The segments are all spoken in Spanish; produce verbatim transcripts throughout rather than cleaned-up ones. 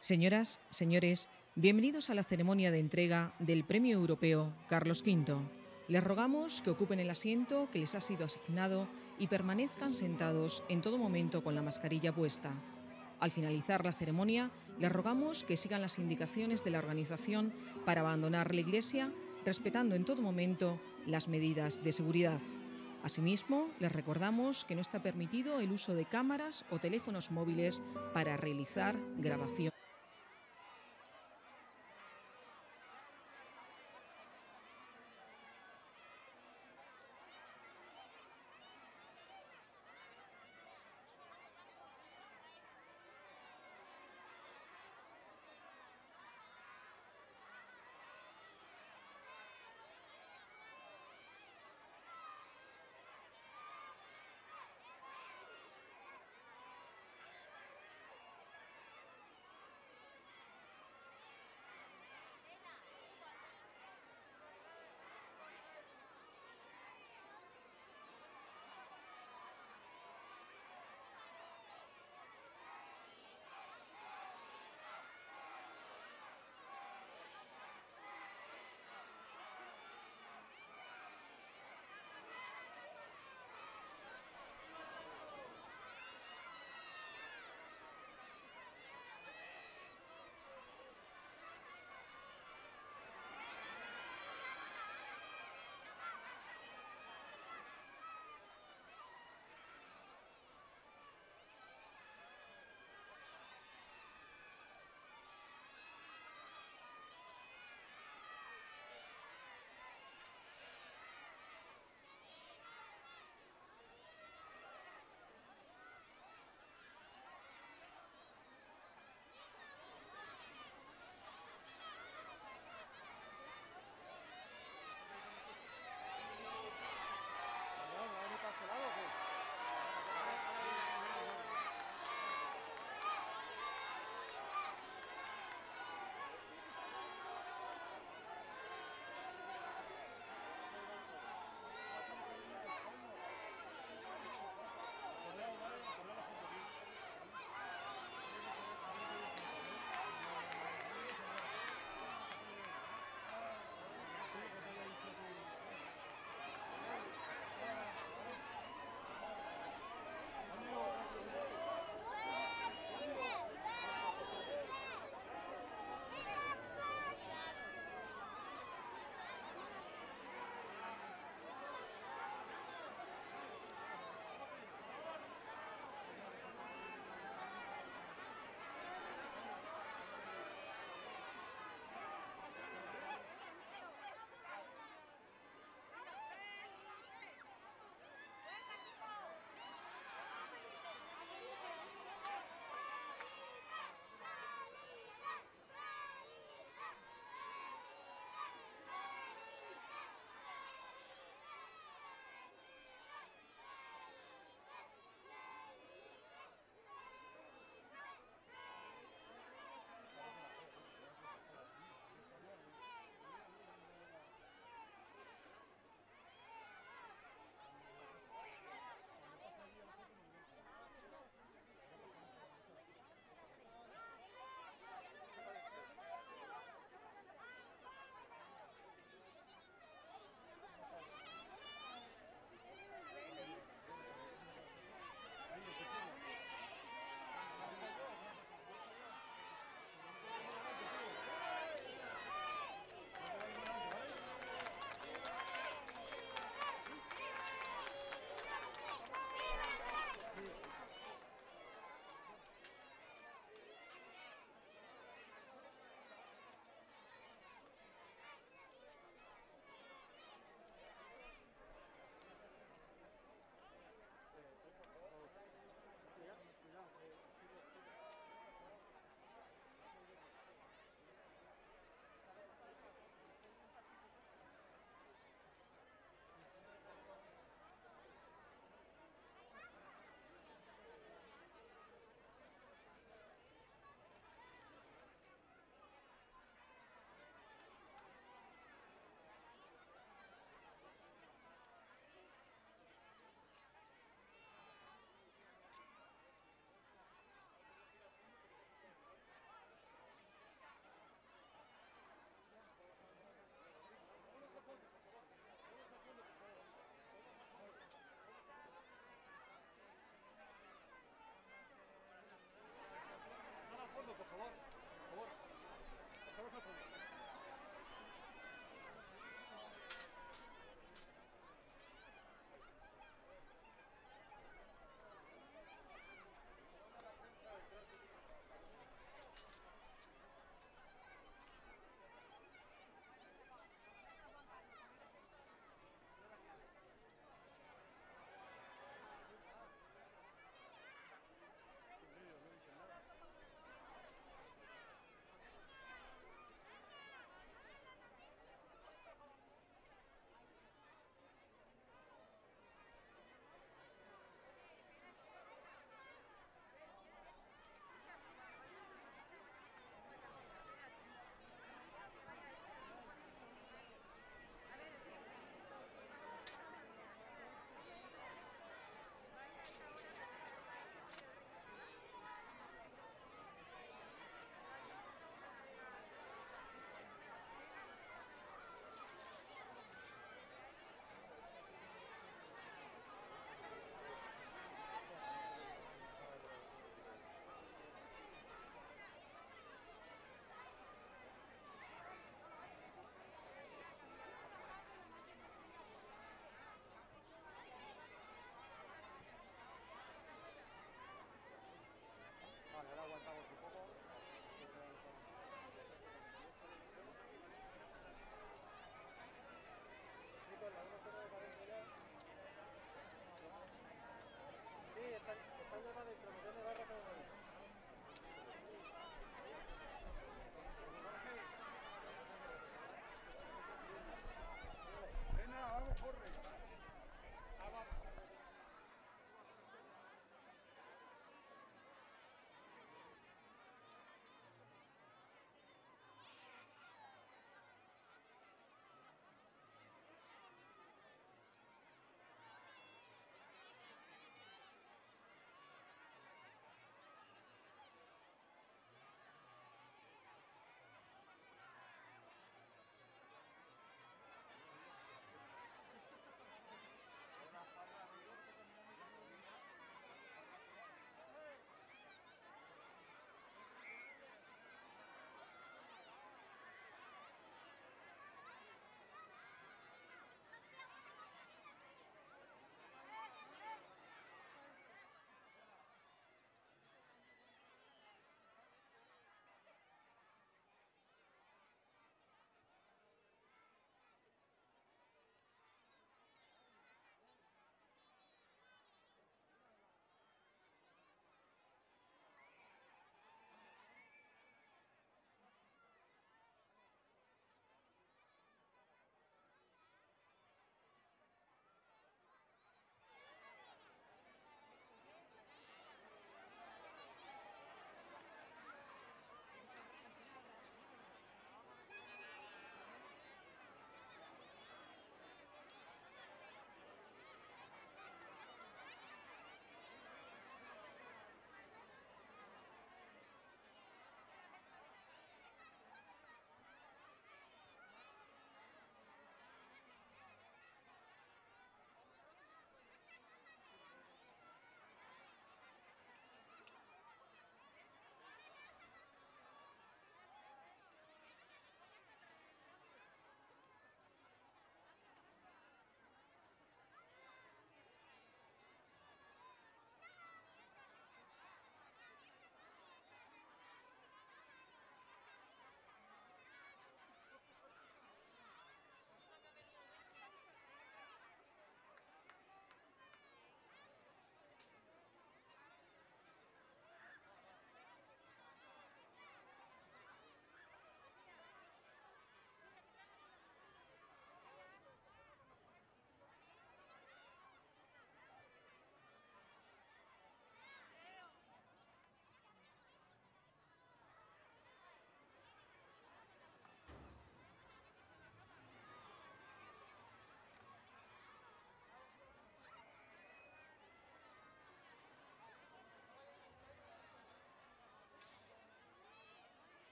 Señoras, señores, bienvenidos a la ceremonia de entrega del Premio Europeo Carlos quinto. Les rogamos que ocupen el asiento que les ha sido asignado y permanezcan sentados en todo momento con la mascarilla puesta. Al finalizar la ceremonia, les rogamos que sigan las indicaciones de la organización para abandonar la iglesia, respetando en todo momento las medidas de seguridad. Asimismo, les recordamos que no está permitido el uso de cámaras o teléfonos móviles para realizar grabación.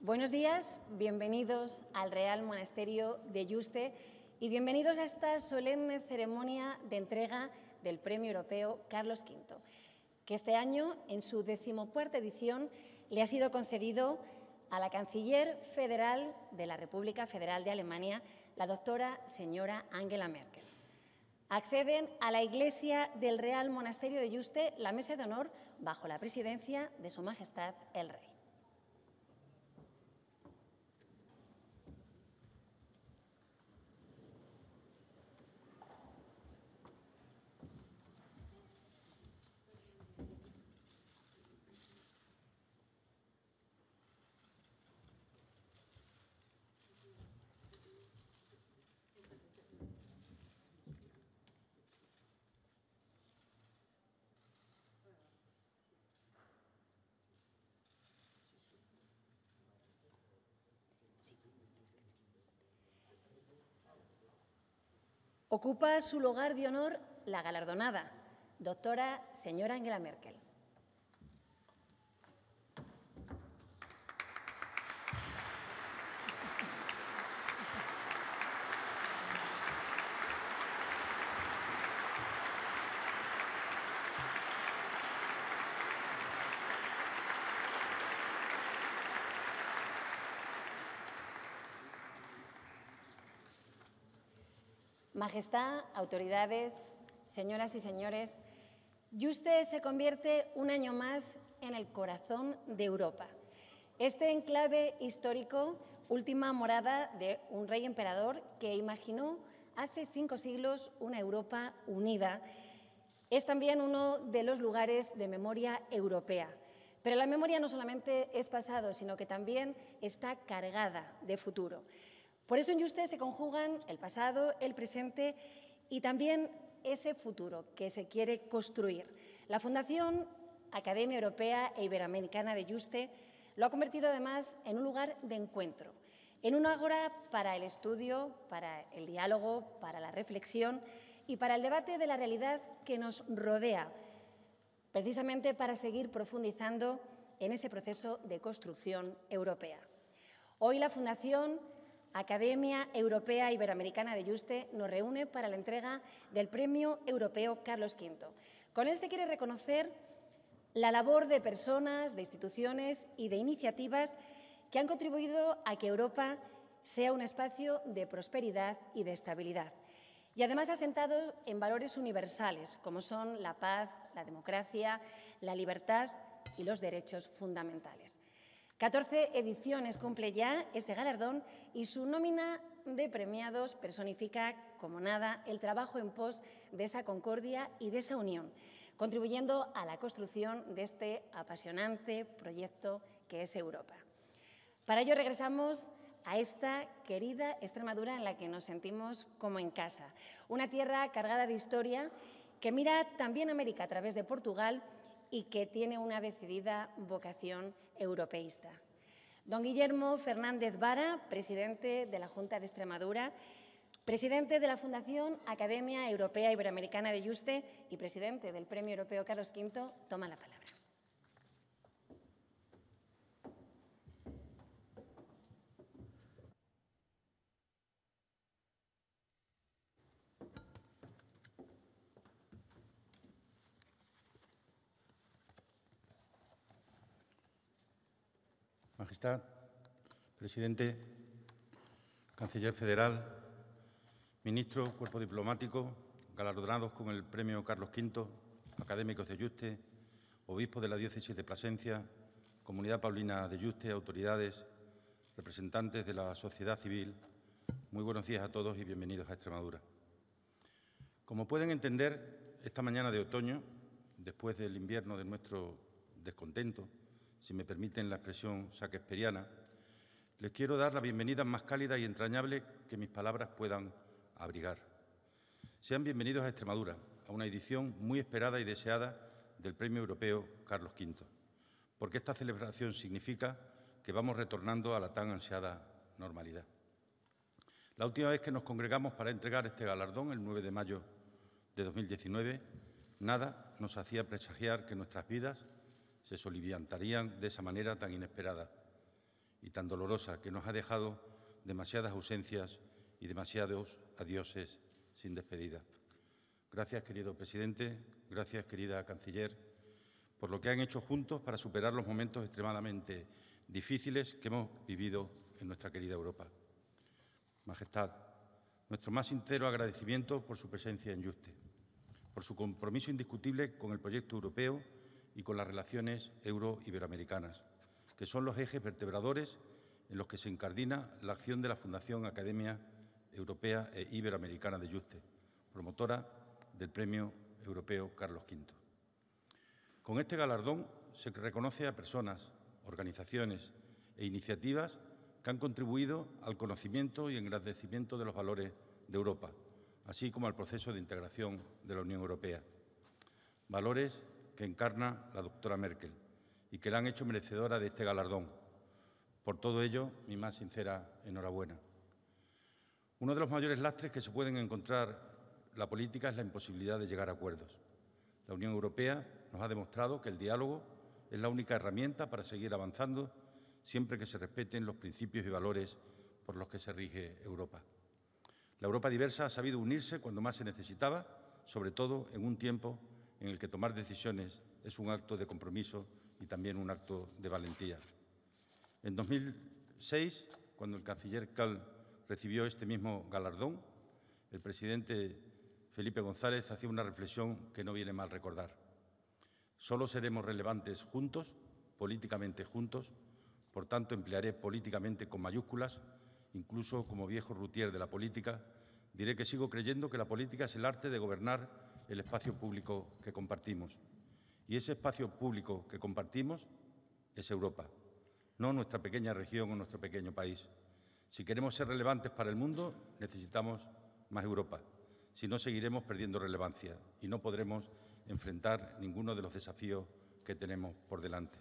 Buenos días, bienvenidos al Real Monasterio de Yuste y bienvenidos a esta solemne ceremonia de entrega del Premio Europeo Carlos quinto, que este año, en su decimocuarta edición, le ha sido concedido a la Canciller Federal de la República Federal de Alemania, la doctora señora Angela Merkel. Acceden a la Iglesia del Real Monasterio de Yuste la mesa de honor bajo la presidencia de Su Majestad el Rey. Ocupa su lugar de honor la galardonada, doctora señora Angela Merkel. Majestad, autoridades, señoras y señores, Yuste se convierte un año más en el corazón de Europa. Este enclave histórico, última morada de un rey emperador que imaginó hace cinco siglos una Europa unida, es también uno de los lugares de memoria europea. Pero la memoria no solamente es pasado, sino que también está cargada de futuro. Por eso en Yuste se conjugan el pasado, el presente y también ese futuro que se quiere construir. La Fundación Academia Europea e Iberoamericana de Yuste lo ha convertido además en un lugar de encuentro, en un ágora para el estudio, para el diálogo, para la reflexión y para el debate de la realidad que nos rodea, precisamente para seguir profundizando en ese proceso de construcción europea. Hoy la Fundación Academia Europea Iberoamericana de Yuste nos reúne para la entrega del Premio Europeo Carlos quinto. Con él se quiere reconocer la labor de personas, de instituciones y de iniciativas que han contribuido a que Europa sea un espacio de prosperidad y de estabilidad. Y además asentado en valores universales, como son la paz, la democracia, la libertad y los derechos fundamentales. catorce ediciones cumple ya este galardón y su nómina de premiados personifica como nada el trabajo en pos de esa concordia y de esa unión, contribuyendo a la construcción de este apasionante proyecto que es Europa. Para ello regresamos a esta querida Extremadura en la que nos sentimos como en casa, una tierra cargada de historia que mira también a América a través de Portugal y que tiene una decidida vocación europeísta. Don Guillermo Fernández Vara, presidente de la Junta de Extremadura, presidente de la Fundación Academia Europea Iberoamericana de Yuste y presidente del Premio Europeo Carlos quinto, toma la palabra. Majestad, presidente, canciller federal, ministro, cuerpo diplomático, galardonados con el Premio Carlos quinto, académicos de Yuste, obispos de la diócesis de Plasencia, comunidad paulina de Yuste, autoridades, representantes de la sociedad civil, muy buenos días a todos y bienvenidos a Extremadura. Como pueden entender, esta mañana de otoño, después del invierno de nuestro descontento, si me permiten la expresión shakespeariana, les quiero dar la bienvenida más cálida y entrañable que mis palabras puedan abrigar. Sean bienvenidos a Extremadura, a una edición muy esperada y deseada del Premio Europeo Carlos quinto, porque esta celebración significa que vamos retornando a la tan ansiada normalidad. La última vez que nos congregamos para entregar este galardón, el nueve de mayo de dos mil diecinueve, nada nos hacía presagiar que nuestras vidas se soliviantarían de esa manera tan inesperada. y tan dolorosa que nos ha dejado demasiadas ausencias y demasiados adioses sin despedida. Gracias, querido presidente, gracias, querida canciller, por lo que han hecho juntos para superar los momentos extremadamente difíciles que hemos vivido en nuestra querida Europa. Majestad, nuestro más sincero agradecimiento por su presencia en Yuste, por su compromiso indiscutible con el proyecto europeo y con las relaciones euro-iberoamericanas, que son los ejes vertebradores en los que se incardina la acción de la Fundación Academia Europea e Iberoamericana de Yuste, promotora del Premio Europeo Carlos quinto. Con este galardón se reconoce a personas, organizaciones e iniciativas que han contribuido al conocimiento y engrandecimiento de los valores de Europa, así como al proceso de integración de la Unión Europea. Valores que encarna la doctora Merkel y que la han hecho merecedora de este galardón. Por todo ello, mi más sincera enhorabuena. Uno de los mayores lastres que se pueden encontrar la política es la imposibilidad de llegar a acuerdos. La Unión Europea nos ha demostrado que el diálogo es la única herramienta para seguir avanzando siempre que se respeten los principios y valores por los que se rige Europa. La Europa diversa ha sabido unirse cuando más se necesitaba, sobre todo en un tiempo en el que tomar decisiones es un acto de compromiso y también un acto de valentía. En dos mil seis, cuando el canciller Kohl recibió este mismo galardón, el presidente Felipe González hacía una reflexión que no viene mal recordar. Solo seremos relevantes juntos, políticamente juntos, por tanto emplearé políticamente con mayúsculas, incluso como viejo routier de la política, diré que sigo creyendo que la política es el arte de gobernar el espacio público que compartimos. Y ese espacio público que compartimos es Europa, no nuestra pequeña región o nuestro pequeño país. Si queremos ser relevantes para el mundo, necesitamos más Europa. Si no, seguiremos perdiendo relevancia y no podremos enfrentar ninguno de los desafíos que tenemos por delante.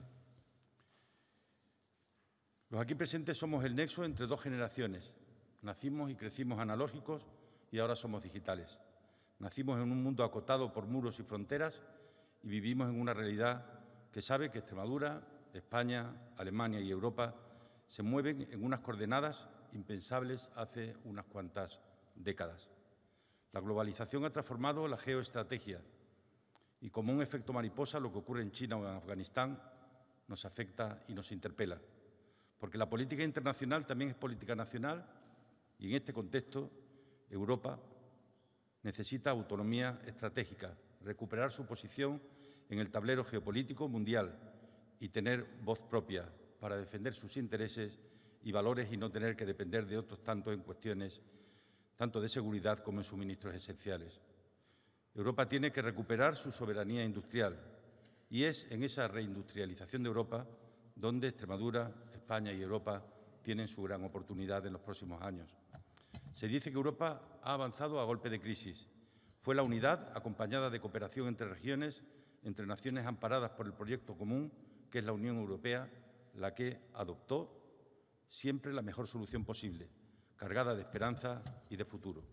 Los aquí presentes somos el nexo entre dos generaciones. Nacimos y crecimos analógicos y ahora somos digitales. Nacimos en un mundo acotado por muros y fronteras y vivimos en una realidad que sabe que Extremadura, España, Alemania y Europa se mueven en unas coordenadas impensables hace unas cuantas décadas. La globalización ha transformado la geoestrategia y, como un efecto mariposa, lo que ocurre en China o en Afganistán nos afecta y nos interpela, porque la política internacional también es política nacional y, en este contexto, Europa necesita autonomía estratégica, recuperar su posición en el tablero geopolítico mundial y tener voz propia para defender sus intereses y valores y no tener que depender de otros tanto en cuestiones tanto de seguridad como en suministros esenciales. Europa tiene que recuperar su soberanía industrial y es en esa reindustrialización de Europa donde Extremadura, España y Europa tienen su gran oportunidad en los próximos años. Se dice que Europa ha avanzado a golpe de crisis. Fue la unidad, acompañada de cooperación entre regiones, entre naciones amparadas por el proyecto común, que es la Unión Europea, la que adoptó siempre la mejor solución posible, cargada de esperanza y de futuro.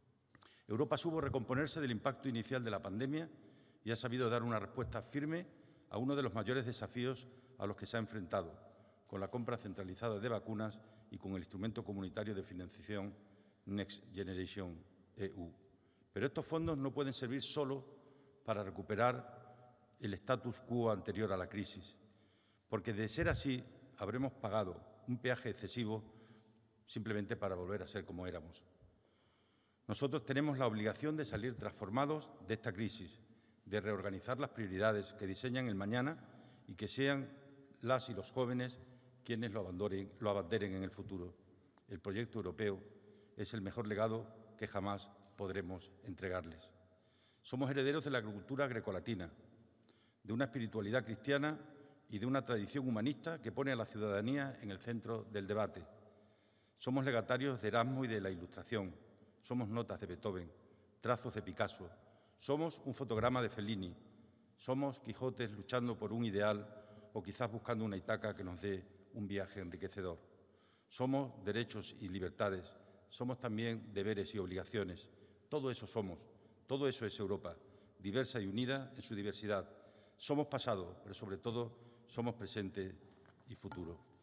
Europa supo recomponerse del impacto inicial de la pandemia y ha sabido dar una respuesta firme a uno de los mayores desafíos a los que se ha enfrentado, con la compra centralizada de vacunas y con el instrumento comunitario de financiación Next Generation E U. Pero estos fondos no pueden servir solo para recuperar el status quo anterior a la crisis, porque de ser así habremos pagado un peaje excesivo simplemente para volver a ser como éramos. Nosotros tenemos la obligación de salir transformados de esta crisis, de reorganizar las prioridades que diseñan el mañana y que sean las y los jóvenes quienes lo abanderen, lo abanderen en el futuro. El proyecto europeo es el mejor legado que jamás podremos entregarles. Somos herederos de la agricultura grecolatina, de una espiritualidad cristiana y de una tradición humanista que pone a la ciudadanía en el centro del debate. Somos legatarios de Erasmo y de la Ilustración. Somos notas de Beethoven, trazos de Picasso. Somos un fotograma de Fellini. Somos Quijotes luchando por un ideal o quizás buscando una Ítaca que nos dé un viaje enriquecedor. Somos derechos y libertades. Somos también deberes y obligaciones. Todo eso somos. Todo eso es Europa, diversa y unida en su diversidad. Somos pasado, pero sobre todo somos presente y futuro.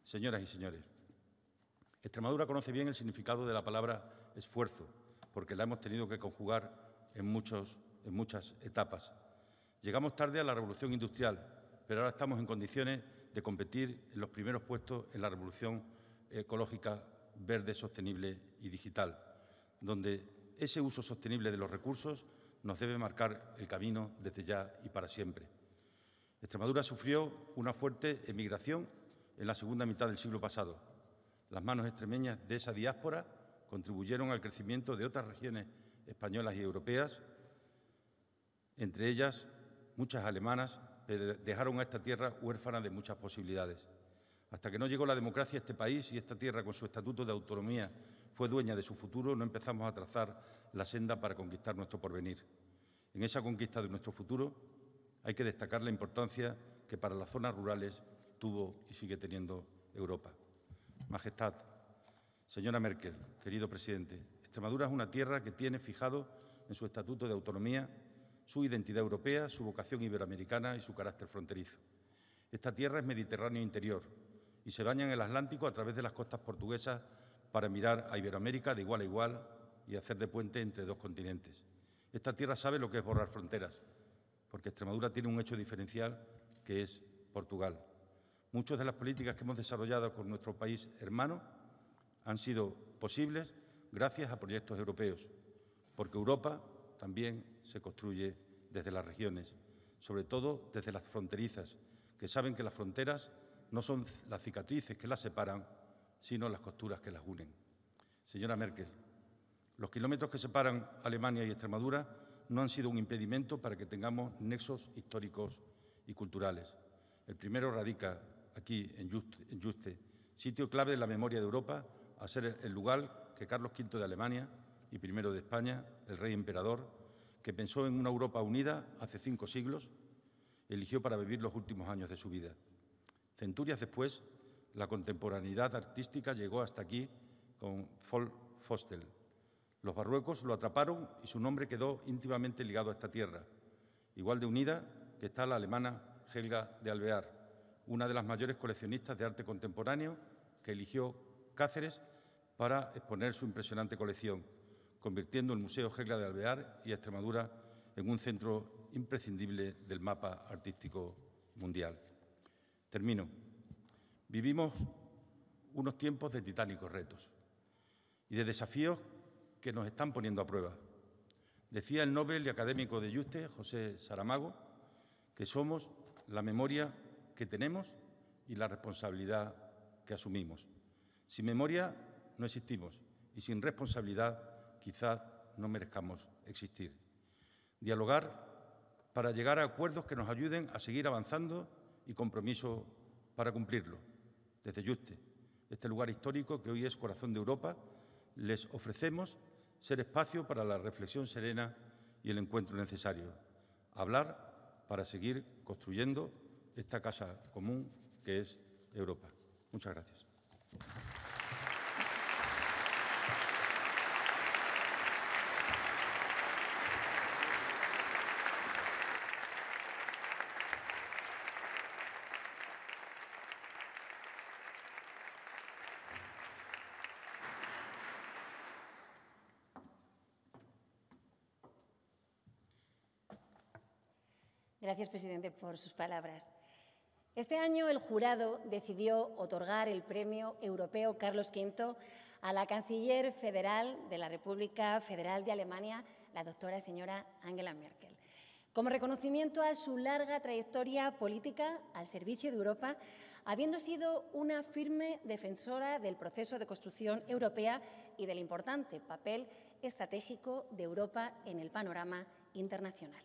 Señoras y señores, Extremadura conoce bien el significado de la palabra esfuerzo, porque la hemos tenido que conjugar en, muchos, en muchas etapas. Llegamos tarde a la revolución industrial, pero ahora estamos en condiciones de competir en los primeros puestos en la revolución ecológica, verde, sostenible y digital, donde ese uso sostenible de los recursos nos debe marcar el camino desde ya y para siempre. Extremadura sufrió una fuerte emigración en la segunda mitad del siglo pasado. Las manos extremeñas de esa diáspora contribuyeron al crecimiento de otras regiones españolas y europeas, entre ellas muchas alemanas, que dejaron a esta tierra huérfana de muchas posibilidades. Hasta que no llegó la democracia a este país y esta tierra, con su estatuto de autonomía, fue dueña de su futuro, no empezamos a trazar la senda para conquistar nuestro porvenir. En esa conquista de nuestro futuro hay que destacar la importancia que para las zonas rurales tuvo y sigue teniendo Europa. Majestad, señora Merkel, querido presidente, Extremadura es una tierra que tiene fijado en su estatuto de autonomía su identidad europea, su vocación iberoamericana y su carácter fronterizo. Esta tierra es Mediterráneo interior y se baña en el Atlántico a través de las costas portuguesas para mirar a Iberoamérica de igual a igual y hacer de puente entre dos continentes. Esta tierra sabe lo que es borrar fronteras, porque Extremadura tiene un hecho diferencial que es Portugal. Muchas de las políticas que hemos desarrollado con nuestro país hermano han sido posibles gracias a proyectos europeos, porque Europa también se construye desde las regiones, sobre todo desde las fronterizas, que saben que las fronteras no son las cicatrices que las separan, sino las costuras que las unen. Señora Merkel, los kilómetros que separan Alemania y Extremadura no han sido un impedimento para que tengamos nexos históricos y culturales. El primero radica aquí, en Yuste, sitio clave de la memoria de Europa, a ser el lugar que Carlos quinto de Alemania y primero de España, el rey emperador, que pensó en una Europa unida hace cinco siglos, eligió para vivir los últimos años de su vida. Centurias después, la contemporaneidad artística llegó hasta aquí con Paul Fostel. Los barruecos lo atraparon y su nombre quedó íntimamente ligado a esta tierra. Igual de unida que está la alemana Helga de Alvear, una de las mayores coleccionistas de arte contemporáneo que eligió Cáceres para exponer su impresionante colección, convirtiendo el Museo Helga de Alvear y Extremadura en un centro imprescindible del mapa artístico mundial. Termino. Vivimos unos tiempos de titánicos retos y de desafíos que nos están poniendo a prueba. Decía el Nobel y académico de Yuste, José Saramago, que somos la memoria que tenemos y la responsabilidad que asumimos. Sin memoria no existimos y sin responsabilidad quizás no merezcamos existir. Dialogar para llegar a acuerdos que nos ayuden a seguir avanzando y compromiso para cumplirlo. Desde Yuste, este lugar histórico que hoy es corazón de Europa, les ofrecemos ser espacio para la reflexión serena y el encuentro necesario. Hablar para seguir construyendo esta casa común que es Europa. Muchas gracias. Gracias, presidente, por sus palabras. Este año el jurado decidió otorgar el Premio Europeo Carlos quinto a la canciller federal de la República Federal de Alemania, la doctora señora Angela Merkel. Como reconocimiento a su larga trayectoria política al servicio de Europa, habiendo sido una firme defensora del proceso de construcción europea y del importante papel estratégico de Europa en el panorama internacional.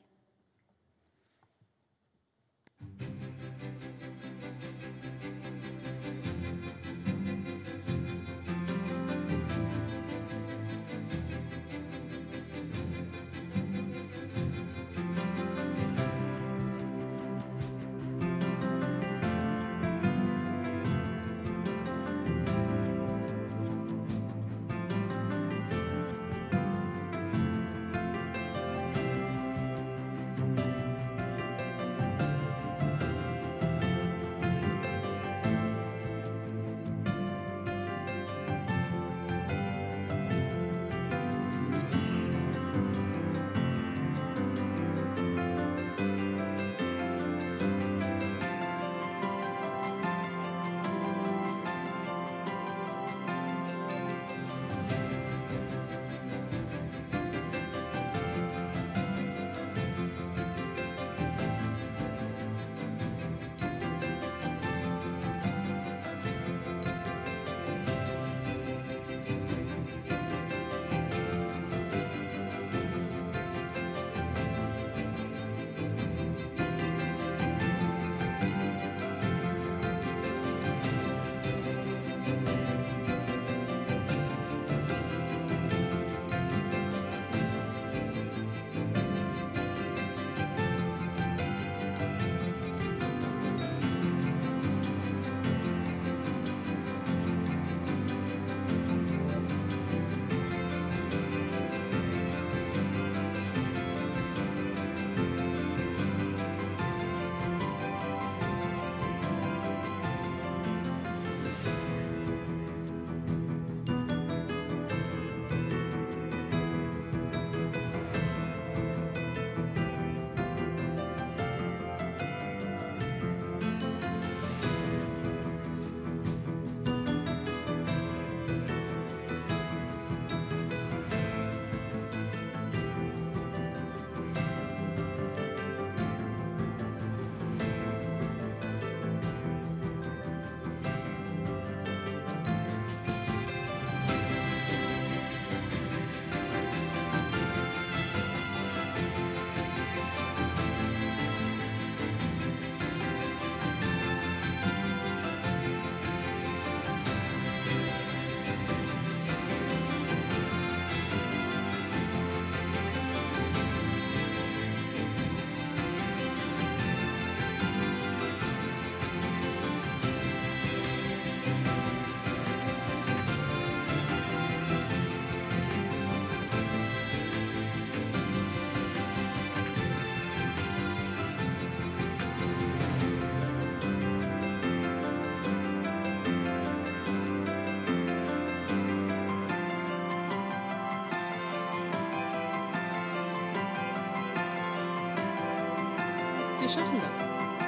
wir schaffen das.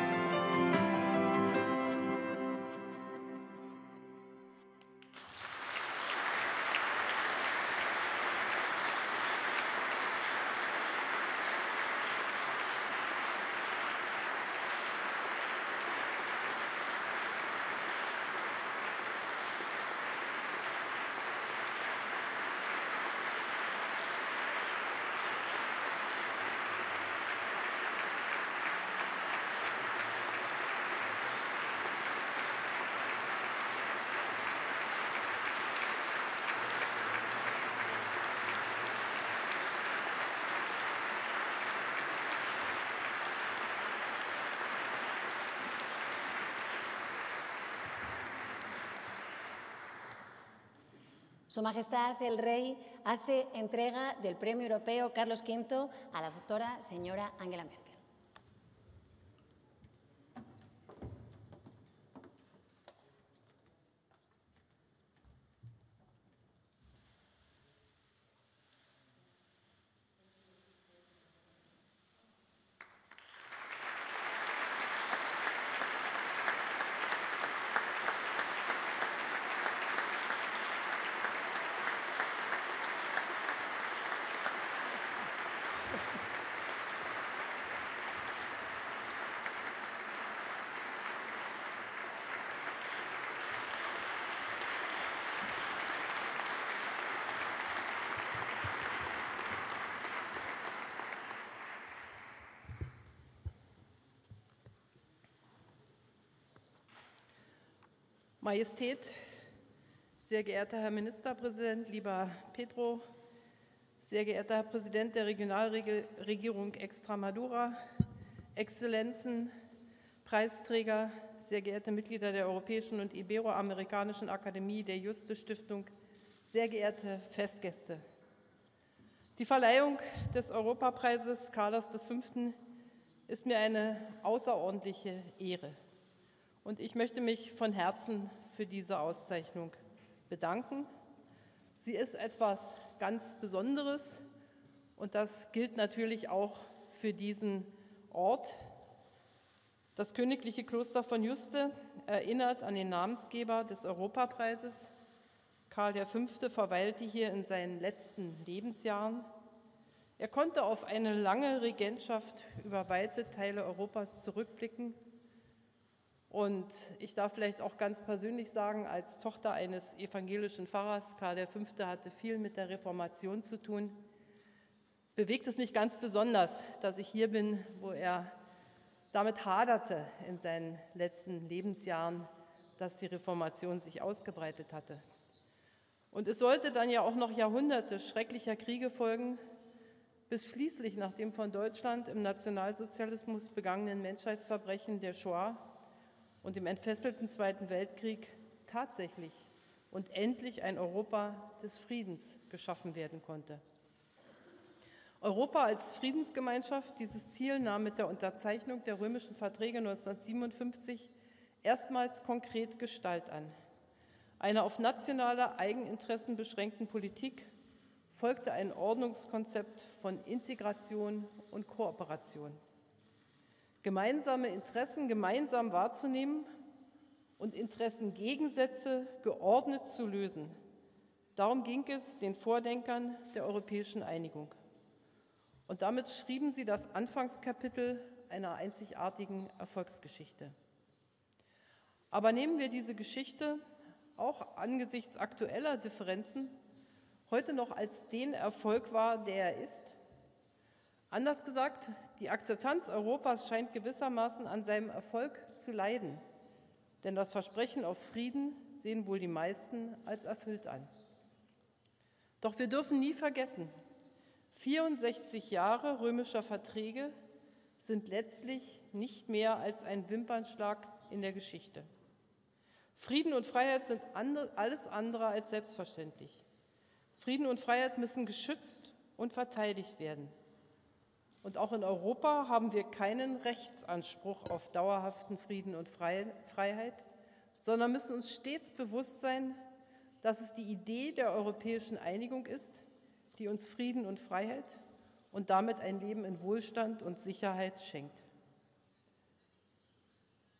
Su Majestad el Rey hace entrega del Premio Europeo Carlos quinto a la doctora señora Angela Merkel. Majestät, sehr geehrter Herr Ministerpräsident, lieber Pedro, sehr geehrter Herr Präsident der Regionalregierung Extremadura, Exzellenzen, Preisträger, sehr geehrte Mitglieder der Europäischen und Iberoamerikanischen Akademie der Juste-Stiftung, sehr geehrte Festgäste. Die Verleihung des Europapreises Carlos Fünften ist mir eine außerordentliche Ehre. Und ich möchte mich von Herzen für diese Auszeichnung bedanken. Sie ist etwas ganz Besonderes und das gilt natürlich auch für diesen Ort. Das Königliche Kloster von Juste erinnert an den Namensgeber des Europapreises. Karl der Fünfte verweilte hier in seinen letzten Lebensjahren. Er konnte auf eine lange Regentschaft über weite Teile Europas zurückblicken. Und ich darf vielleicht auch ganz persönlich sagen, als Tochter eines evangelischen Pfarrers, Karl der Fünfte hatte viel mit der Reformation zu tun, bewegt es mich ganz besonders, dass ich hier bin, wo er damit haderte in seinen letzten Lebensjahren, dass die Reformation sich ausgebreitet hatte. Und es sollte dann ja auch noch Jahrhunderte schrecklicher Kriege folgen, bis schließlich nach dem von Deutschland im Nationalsozialismus begangenen Menschheitsverbrechen der Shoah und im entfesselten Zweiten Weltkrieg tatsächlich und endlich ein Europa des Friedens geschaffen werden konnte. Europa als Friedensgemeinschaft, dieses Ziel nahm mit der Unterzeichnung der römischen Verträge neunzehnhundertsiebenundfünfzig erstmals konkret Gestalt an. Einer auf nationale Eigeninteressen beschränkten Politik folgte ein Ordnungskonzept von Integration und Kooperation. Gemeinsame Interessen gemeinsam wahrzunehmen und Interessengegensätze geordnet zu lösen. Darum ging es den Vordenkern der europäischen Einigung. Und damit schrieben sie das Anfangskapitel einer einzigartigen Erfolgsgeschichte. Aber nehmen wir diese Geschichte auch angesichts aktueller Differenzen heute noch als den Erfolg wahr, der er ist? Anders gesagt, die Akzeptanz Europas scheint gewissermaßen an seinem Erfolg zu leiden, denn das Versprechen auf Frieden sehen wohl die meisten als erfüllt an. Doch wir dürfen nie vergessen, vierundsechzig Jahre römischer Verträge sind letztlich nicht mehr als ein Wimpernschlag in der Geschichte. Frieden und Freiheit sind alles andere als selbstverständlich. Frieden und Freiheit müssen geschützt und verteidigt werden. Und auch in Europa haben wir keinen Rechtsanspruch auf dauerhaften Frieden und Freiheit, sondern müssen uns stets bewusst sein, dass es die Idee der europäischen Einigung ist, die uns Frieden und Freiheit und damit ein Leben in Wohlstand und Sicherheit schenkt.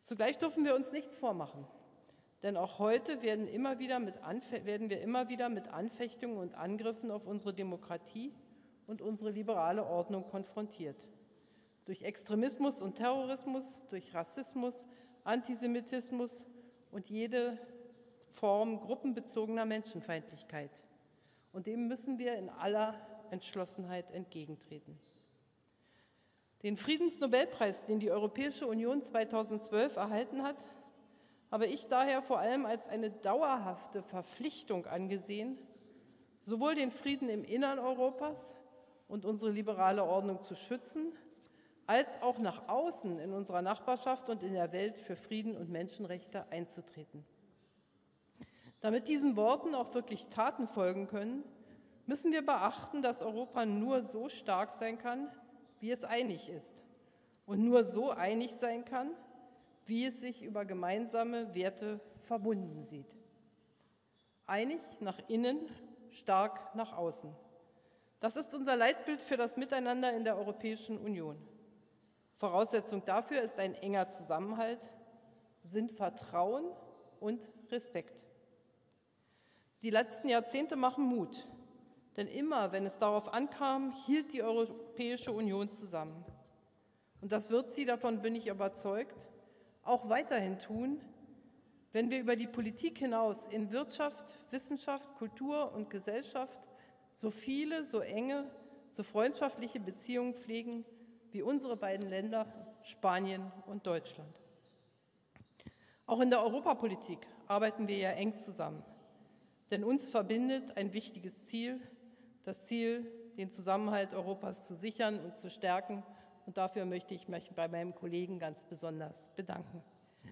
Zugleich dürfen wir uns nichts vormachen, denn auch heute werden, immer wieder mit Anfe- werden wir immer wieder mit Anfechtungen und Angriffen auf unsere Demokratie und unsere liberale Ordnung konfrontiert. Durch Extremismus und Terrorismus, durch Rassismus, Antisemitismus und jede Form gruppenbezogener Menschenfeindlichkeit. Und dem müssen wir in aller Entschlossenheit entgegentreten. Den Friedensnobelpreis, den die Europäische Union zweitausendzwölf erhalten hat, habe ich daher vor allem als eine dauerhafte Verpflichtung angesehen, sowohl den Frieden im Innern Europas und unsere liberale Ordnung zu schützen, als auch nach außen in unserer Nachbarschaft und in der Welt für Frieden und Menschenrechte einzutreten. Damit diesen Worten auch wirklich Taten folgen können, müssen wir beachten, dass Europa nur so stark sein kann, wie es einig ist, und nur so einig sein kann, wie es sich über gemeinsame Werte verbunden sieht. Einig nach innen, stark nach außen. Das ist unser Leitbild für das Miteinander in der Europäischen Union. Voraussetzung dafür ist ein enger Zusammenhalt, sind Vertrauen und Respekt. Die letzten Jahrzehnte machen Mut, denn immer, wenn es darauf ankam, hielt die Europäische Union zusammen. Und das wird sie, davon bin ich überzeugt, auch weiterhin tun, wenn wir über die Politik hinaus in Wirtschaft, Wissenschaft, Kultur und Gesellschaft so viele, so enge, so freundschaftliche Beziehungen pflegen, wie unsere beiden Länder Spanien und Deutschland. Auch in der Europapolitik arbeiten wir ja eng zusammen, denn uns verbindet ein wichtiges Ziel, das Ziel, den Zusammenhalt Europas zu sichern und zu stärken, und dafür möchte ich mich bei meinem Kollegen ganz besonders bedanken.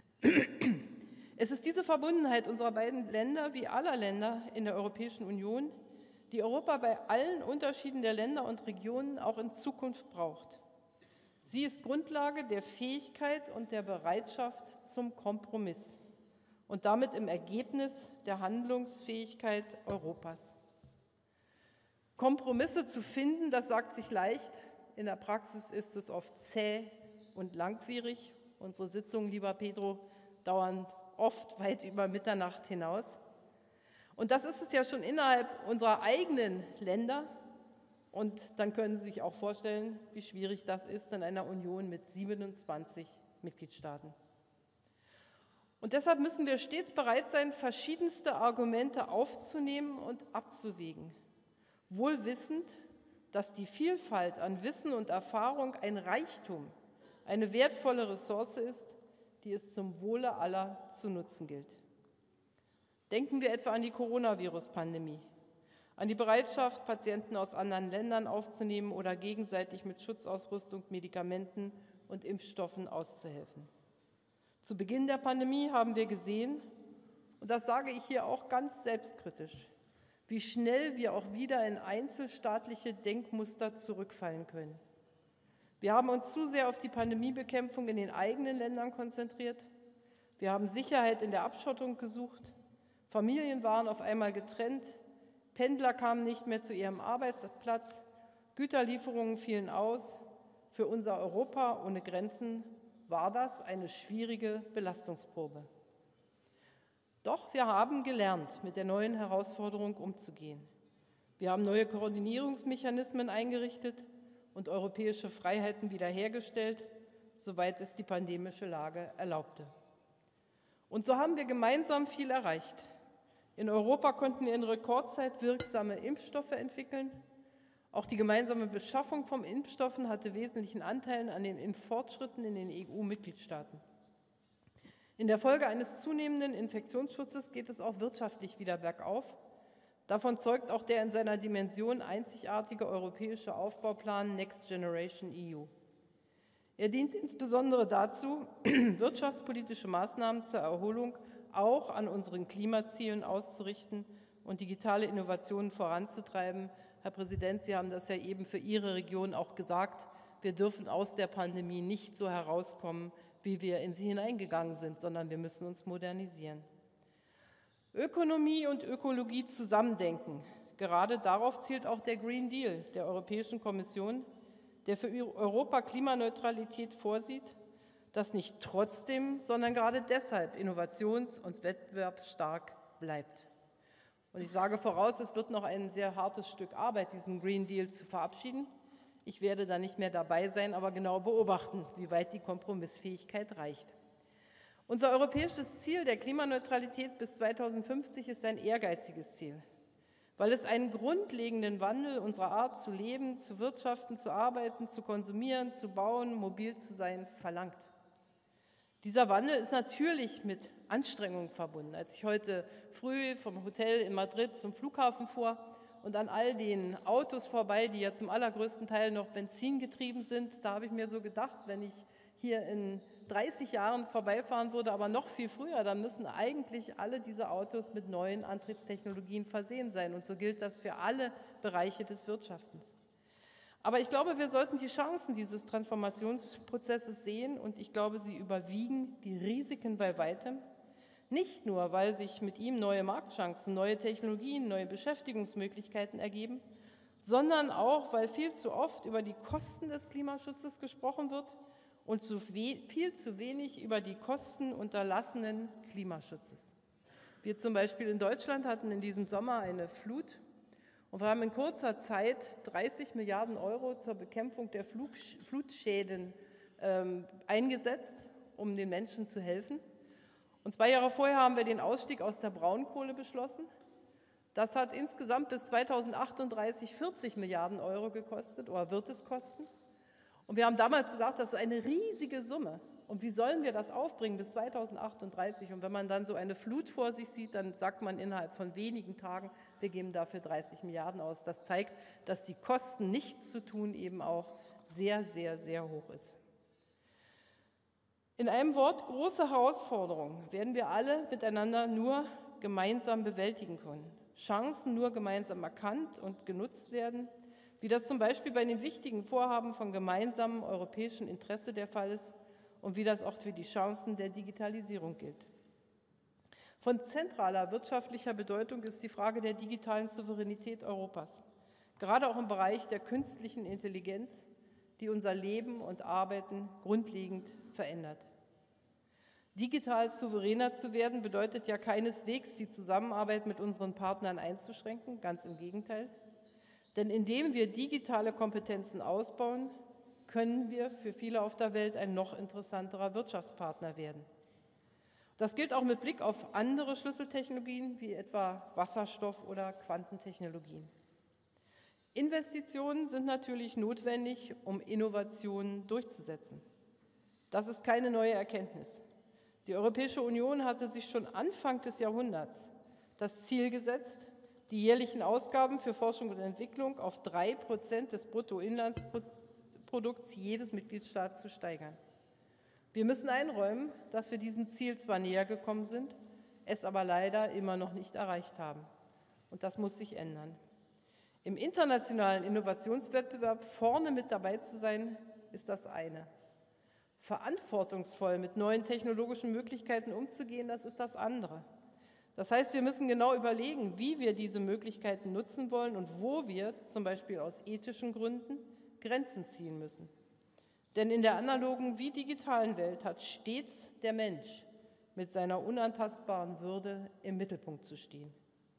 Es ist diese Verbundenheit unserer beiden Länder wie aller Länder in der Europäischen Union, die Europa bei allen Unterschieden der Länder und Regionen auch in Zukunft braucht. Sie ist Grundlage der Fähigkeit und der Bereitschaft zum Kompromiss und damit im Ergebnis der Handlungsfähigkeit Europas. Kompromisse zu finden, das sagt sich leicht, in der Praxis ist es oft zäh und langwierig. Unsere Sitzungen, lieber Pedro, dauern oft weit über Mitternacht hinaus. Und das ist es ja schon innerhalb unserer eigenen Länder. Und dann können Sie sich auch vorstellen, wie schwierig das ist in einer Union mit siebenundzwanzig Mitgliedstaaten. Und deshalb müssen wir stets bereit sein, verschiedenste Argumente aufzunehmen und abzuwägen, wohl wissend, dass die Vielfalt an Wissen und Erfahrung ein Reichtum, eine wertvolle Ressource ist, die es zum Wohle aller zu nutzen gilt. Denken wir etwa an die Coronavirus-Pandemie, an die Bereitschaft, Patienten aus anderen Ländern aufzunehmen oder gegenseitig mit Schutzausrüstung, Medikamenten und Impfstoffen auszuhelfen. Zu Beginn der Pandemie haben wir gesehen, und das sage ich hier auch ganz selbstkritisch, wie schnell wir auch wieder in einzelstaatliche Denkmuster zurückfallen können. Wir haben uns zu sehr auf die Pandemiebekämpfung in den eigenen Ländern konzentriert. Wir haben Sicherheit in der Abschottung gesucht. Familien waren auf einmal getrennt. Pendler kamen nicht mehr zu ihrem Arbeitsplatz. Güterlieferungen fielen aus. Für unser Europa ohne Grenzen war das eine schwierige Belastungsprobe. Doch wir haben gelernt, mit der neuen Herausforderung umzugehen. Wir haben neue Koordinierungsmechanismen eingerichtet und europäische Freiheiten wiederhergestellt, soweit es die pandemische Lage erlaubte. Und so haben wir gemeinsam viel erreicht. In Europa konnten wir in Rekordzeit wirksame Impfstoffe entwickeln. Auch die gemeinsame Beschaffung von Impfstoffen hatte wesentlichen Anteil an den Fortschritten in den E U-Mitgliedstaaten. In der Folge eines zunehmenden Infektionsschutzes geht es auch wirtschaftlich wieder bergauf. Davon zeugt auch der in seiner Dimension einzigartige europäische Aufbauplan Next Generation E U. Er dient insbesondere dazu, wirtschaftspolitische Maßnahmen zur Erholung auch an unseren Klimazielen auszurichten und digitale Innovationen voranzutreiben. Herr Präsident, Sie haben das ja eben für Ihre Region auch gesagt. Wir dürfen aus der Pandemie nicht so herauskommen, wie wir in sie hineingegangen sind, sondern wir müssen uns modernisieren. Ökonomie und Ökologie zusammendenken. Gerade darauf zielt auch der Green Deal der Europäischen Kommission, der für Europa Klimaneutralität vorsieht, das nicht trotzdem, sondern gerade deshalb innovations- und wettbewerbsstark bleibt. Und ich sage voraus, es wird noch ein sehr hartes Stück Arbeit, diesen Green Deal zu verabschieden. Ich werde da nicht mehr dabei sein, aber genau beobachten, wie weit die Kompromissfähigkeit reicht. Unser europäisches Ziel der Klimaneutralität bis zweitausendfünfzig ist ein ehrgeiziges Ziel, weil es einen grundlegenden Wandel unserer Art zu leben, zu wirtschaften, zu arbeiten, zu konsumieren, zu bauen, mobil zu sein, verlangt. Dieser Wandel ist natürlich mit Anstrengungen verbunden. Als ich heute früh vom Hotel in Madrid zum Flughafen fuhr und an all den Autos vorbei, die ja zum allergrößten Teil noch benzingetrieben sind, da habe ich mir so gedacht, wenn ich hier in dreißig Jahren vorbeifahren würde, aber noch viel früher, dann müssen eigentlich alle diese Autos mit neuen Antriebstechnologien versehen sein. Und so gilt das für alle Bereiche des Wirtschaftens. Aber ich glaube, wir sollten die Chancen dieses Transformationsprozesses sehen und ich glaube, sie überwiegen die Risiken bei weitem. Nicht nur, weil sich mit ihm neue Marktchancen, neue Technologien, neue Beschäftigungsmöglichkeiten ergeben, sondern auch, weil viel zu oft über die Kosten des Klimaschutzes gesprochen wird und zu viel zu wenig über die Kosten unterlassenen Klimaschutzes. Wir zum Beispiel in Deutschland hatten in diesem Sommer eine Flut und wir haben in kurzer Zeit dreißig Milliarden Euro zur Bekämpfung der Flutschäden ähm, eingesetzt, um den Menschen zu helfen. Und zwei Jahre vorher haben wir den Ausstieg aus der Braunkohle beschlossen. Das hat insgesamt bis zweitausendachtunddreißig vierzig Milliarden Euro gekostet oder wird es kosten. Und wir haben damals gesagt, das ist eine riesige Summe. Und wie sollen wir das aufbringen bis zweitausendachtunddreißig? Und wenn man dann so eine Flut vor sich sieht, dann sagt man innerhalb von wenigen Tagen, wir geben dafür dreißig Milliarden aus. Das zeigt, dass die Kosten, nichts zu tun, eben auch sehr, sehr, sehr hoch ist. In einem Wort, große Herausforderungen werden wir alle miteinander nur gemeinsam bewältigen können. Chancen nur gemeinsam erkannt und genutzt werden, wie das zum Beispiel bei den wichtigen Vorhaben von gemeinsamem europäischen Interesse der Fall ist und wie das auch für die Chancen der Digitalisierung gilt. Von zentraler wirtschaftlicher Bedeutung ist die Frage der digitalen Souveränität Europas, gerade auch im Bereich der künstlichen Intelligenz, die unser Leben und Arbeiten grundlegend verändert. Digital souveräner zu werden bedeutet ja keineswegs, die Zusammenarbeit mit unseren Partnern einzuschränken, ganz im Gegenteil. Denn indem wir digitale Kompetenzen ausbauen, können wir für viele auf der Welt ein noch interessanterer Wirtschaftspartner werden. Das gilt auch mit Blick auf andere Schlüsseltechnologien wie etwa Wasserstoff oder Quantentechnologien. Investitionen sind natürlich notwendig, um Innovationen durchzusetzen. Das ist keine neue Erkenntnis. Die Europäische Union hatte sich schon Anfang des Jahrhunderts das Ziel gesetzt, die jährlichen Ausgaben für Forschung und Entwicklung auf drei Prozent des Bruttoinlandsprodukts jedes Mitgliedstaats zu steigern. Wir müssen einräumen, dass wir diesem Ziel zwar näher gekommen sind, es aber leider immer noch nicht erreicht haben. Und das muss sich ändern. Im internationalen Innovationswettbewerb vorne mit dabei zu sein, ist das eine. Verantwortungsvoll mit neuen technologischen Möglichkeiten umzugehen, das ist das andere. Das heißt, wir müssen genau überlegen, wie wir diese Möglichkeiten nutzen wollen und wo wir, zum Beispiel aus ethischen Gründen, Grenzen ziehen müssen. Denn in der analogen wie digitalen Welt hat stets der Mensch mit seiner unantastbaren Würde im Mittelpunkt zu stehen.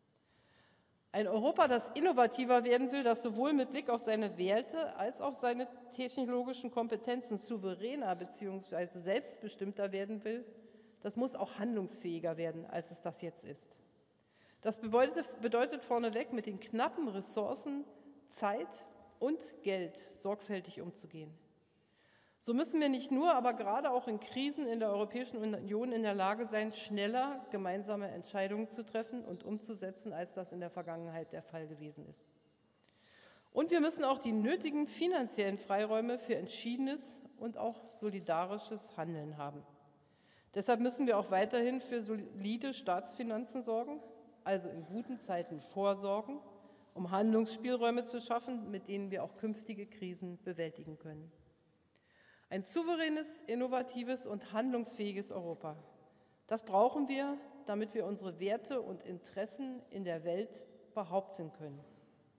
Ein Europa, das innovativer werden will, das sowohl mit Blick auf seine Werte als auch seine technologischen Kompetenzen souveräner bzw. selbstbestimmter werden will, das muss auch handlungsfähiger werden, als es das jetzt ist. Das bedeutet, bedeutet vorneweg, mit den knappen Ressourcen, Zeit und Geld sorgfältig umzugehen. So müssen wir nicht nur, aber gerade auch in Krisen in der Europäischen Union in der Lage sein, schneller gemeinsame Entscheidungen zu treffen und umzusetzen, als das in der Vergangenheit der Fall gewesen ist. Und wir müssen auch die nötigen finanziellen Freiräume für entschiedenes und auch solidarisches Handeln haben. Deshalb müssen wir auch weiterhin für solide Staatsfinanzen sorgen, also in guten Zeiten vorsorgen, um Handlungsspielräume zu schaffen, mit denen wir auch künftige Krisen bewältigen können. Ein souveränes, innovatives und handlungsfähiges Europa. Das brauchen wir, damit wir unsere Werte und Interessen in der Welt behaupten können.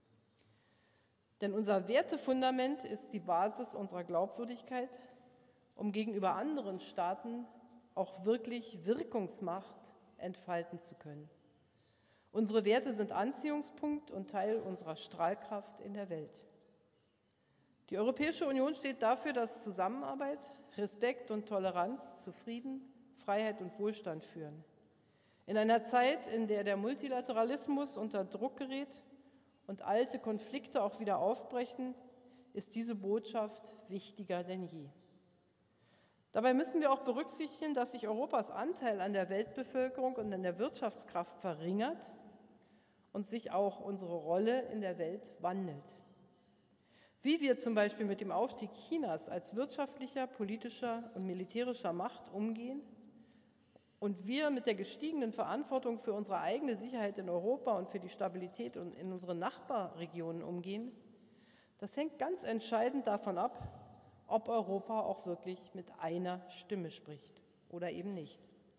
Denn unser Wertefundament ist die Basis unserer Glaubwürdigkeit um gegenüber anderen Staaten auch wirklich Wirkungsmacht entfalten zu können. Unsere Werte sind Anziehungspunkt und Teil unserer Strahlkraft in der Welt. Die Europäische Union steht dafür, dass Zusammenarbeit, Respekt und Toleranz zu Frieden, Freiheit und Wohlstand führen. In einer Zeit, in der der Multilateralismus unter Druck gerät und alte Konflikte auch wieder aufbrechen, ist diese Botschaft wichtiger denn je. Dabei müssen wir auch berücksichtigen, dass sich Europas Anteil an der Weltbevölkerung und an der Wirtschaftskraft verringert und sich auch unsere Rolle in der Welt wandelt. Wie wir zum Beispiel mit dem Aufstieg Chinas als wirtschaftlicher, politischer und militärischer Macht umgehen und wir mit der gestiegenen Verantwortung für unsere eigene Sicherheit in Europa und für die Stabilität in unseren Nachbarregionen umgehen, das hängt ganz entscheidend davon ab, ob Europa auch wirklich mit einer Stimme spricht oder eben nicht.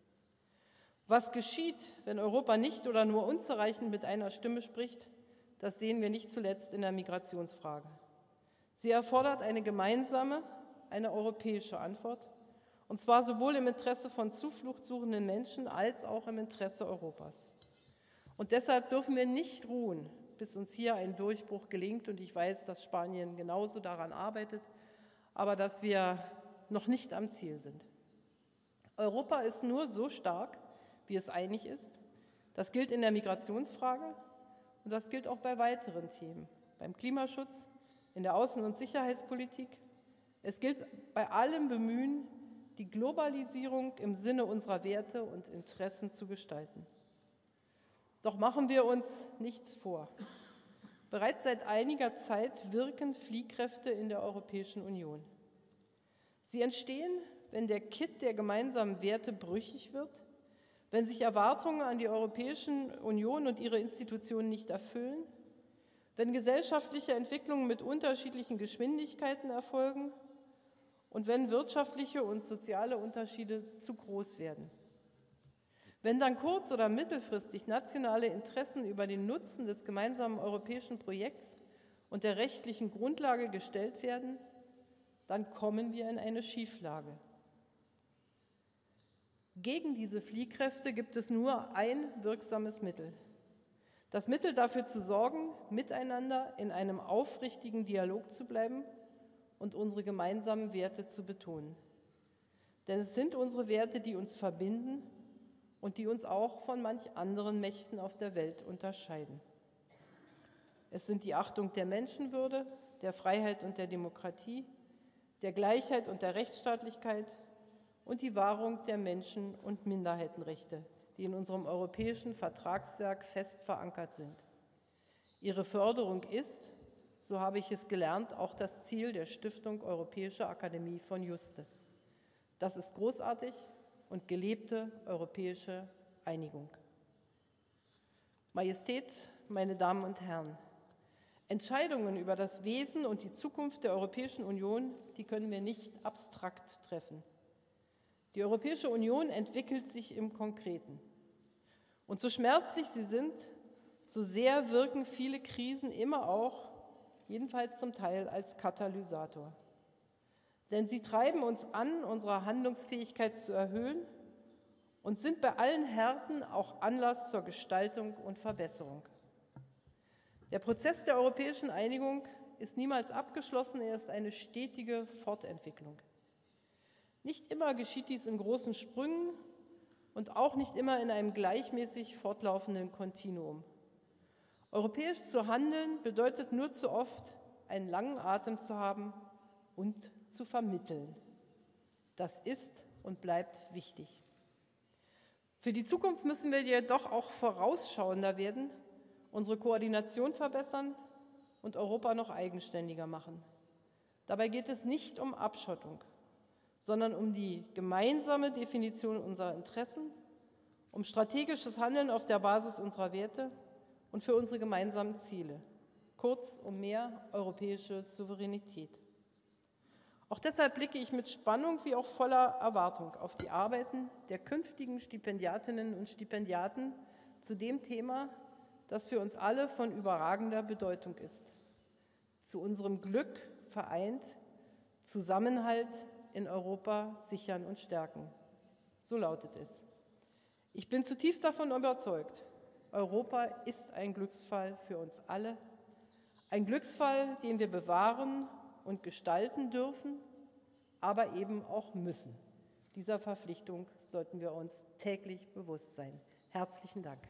Was geschieht, wenn Europa nicht oder nur unzureichend mit einer Stimme spricht, das sehen wir nicht zuletzt in der Migrationsfrage. Sie erfordert eine gemeinsame, eine europäische Antwort, und zwar sowohl im Interesse von zufluchtssuchenden Menschen als auch im Interesse Europas. Und deshalb dürfen wir nicht ruhen, bis uns hier ein Durchbruch gelingt. Und ich weiß, dass Spanien genauso daran arbeitet, aber dass wir noch nicht am Ziel sind. Europa ist nur so stark, wie es einig ist. Das gilt in der Migrationsfrage und das gilt auch bei weiteren Themen, beim Klimaschutz, in der Außen- und Sicherheitspolitik. Es gilt bei allem Bemühen, die Globalisierung im Sinne unserer Werte und Interessen zu gestalten. Doch machen wir uns nichts vor. Bereits seit einiger Zeit wirken Fliehkräfte in der Europäischen Union. Sie entstehen, wenn der Kitt der gemeinsamen Werte brüchig wird, wenn sich Erwartungen an die Europäische Union und ihre Institutionen nicht erfüllen, wenn gesellschaftliche Entwicklungen mit unterschiedlichen Geschwindigkeiten erfolgen und wenn wirtschaftliche und soziale Unterschiede zu groß werden. Wenn dann kurz- oder mittelfristig nationale Interessen über den Nutzen des gemeinsamen europäischen Projekts und der rechtlichen Grundlage gestellt werden, dann kommen wir in eine Schieflage. Gegen diese Fliehkräfte gibt es nur ein wirksames Mittel. Das Mittel dafür zu sorgen, miteinander in einem aufrichtigen Dialog zu bleiben und unsere gemeinsamen Werte zu betonen. Denn es sind unsere Werte, die uns verbinden und die uns auch von manch anderen Mächten auf der Welt unterscheiden. Es sind die Achtung der Menschenwürde, der Freiheit und der Demokratie, der Gleichheit und der Rechtsstaatlichkeit und die Wahrung der Menschen- und Minderheitenrechte, die in unserem europäischen Vertragswerk fest verankert sind. Ihre Förderung ist, so habe ich es gelernt, auch das Ziel der Stiftung Europäische Akademie von Juste. Das ist großartig und gelebte europäische Einigung. Majestät, meine Damen und Herren, Entscheidungen über das Wesen und die Zukunft der Europäischen Union, die können wir nicht abstrakt treffen. Die Europäische Union entwickelt sich im Konkreten. Und so schmerzlich sie sind, so sehr wirken viele Krisen immer auch, jedenfalls zum Teil als Katalysator. Denn sie treiben uns an, unsere Handlungsfähigkeit zu erhöhen und sind bei allen Härten auch Anlass zur Gestaltung und Verbesserung. Der Prozess der europäischen Einigung ist niemals abgeschlossen, er ist eine stetige Fortentwicklung. Nicht immer geschieht dies in großen Sprüngen und auch nicht immer in einem gleichmäßig fortlaufenden Kontinuum. Europäisch zu handeln bedeutet nur zu oft, einen langen Atem zu haben und zu vermitteln. Das ist und bleibt wichtig. Für die Zukunft müssen wir jedoch auch vorausschauender werden, unsere Koordination verbessern und Europa noch eigenständiger machen. Dabei geht es nicht um Abschottung, sondern um die gemeinsame Definition unserer Interessen, um strategisches Handeln auf der Basis unserer Werte und für unsere gemeinsamen Ziele, kurz um mehr europäische Souveränität. Auch deshalb blicke ich mit Spannung wie auch voller Erwartung auf die Arbeiten der künftigen Stipendiatinnen und Stipendiaten zu dem Thema, das für uns alle von überragender Bedeutung ist. Zu unserem Glück vereint Zusammenhalt in Europa sichern und stärken. So lautet es. Ich bin zutiefst davon überzeugt, Europa ist ein Glücksfall für uns alle, ein Glücksfall, den wir bewahren und gestalten dürfen, aber eben auch müssen. Dieser Verpflichtung sollten wir uns täglich bewusst sein. Herzlichen Dank.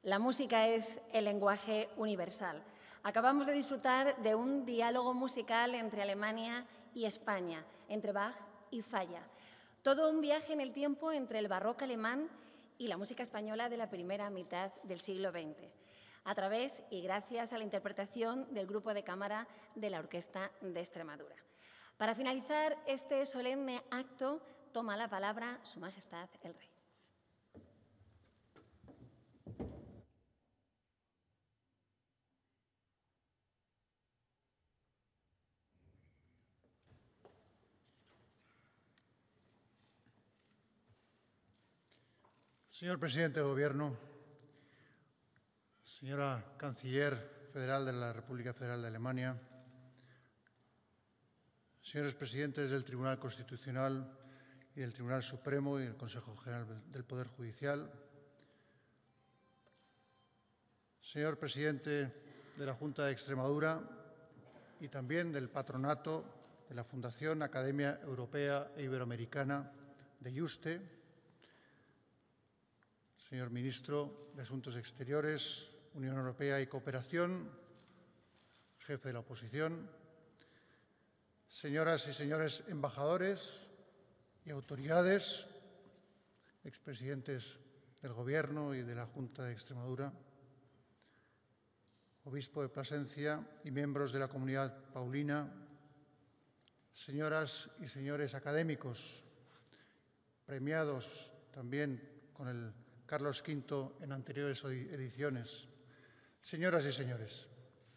La música es el lenguaje universal. Acabamos de disfrutar de un diálogo musical entre Alemania y España, entre Bach y Falla. Todo un viaje en el tiempo entre el barroco alemán y la música española de la primera mitad del siglo veinte, a través y gracias a la interpretación del grupo de cámara de la Orquesta de Extremadura. Para finalizar este solemne acto, toma la palabra Su Majestad el Rey. Señor Presidente del Gobierno, señora Canciller Federal de la República Federal de Alemania, señores Presidentes del Tribunal Constitucional y del Tribunal Supremo y del Consejo General del Poder Judicial, señor Presidente de la Junta de Extremadura y también del Patronato de la Fundación Academia Europea e Iberoamericana de Yuste, señor Ministro de Asuntos Exteriores, Unión Europea y Cooperación, jefe de la oposición, señoras y señores embajadores y autoridades, expresidentes del Gobierno y de la Junta de Extremadura, obispo de Plasencia y miembros de la comunidad paulina, señoras y señores académicos, premiados también con el Carlos quinto en anteriores ediciones, señoras y señores.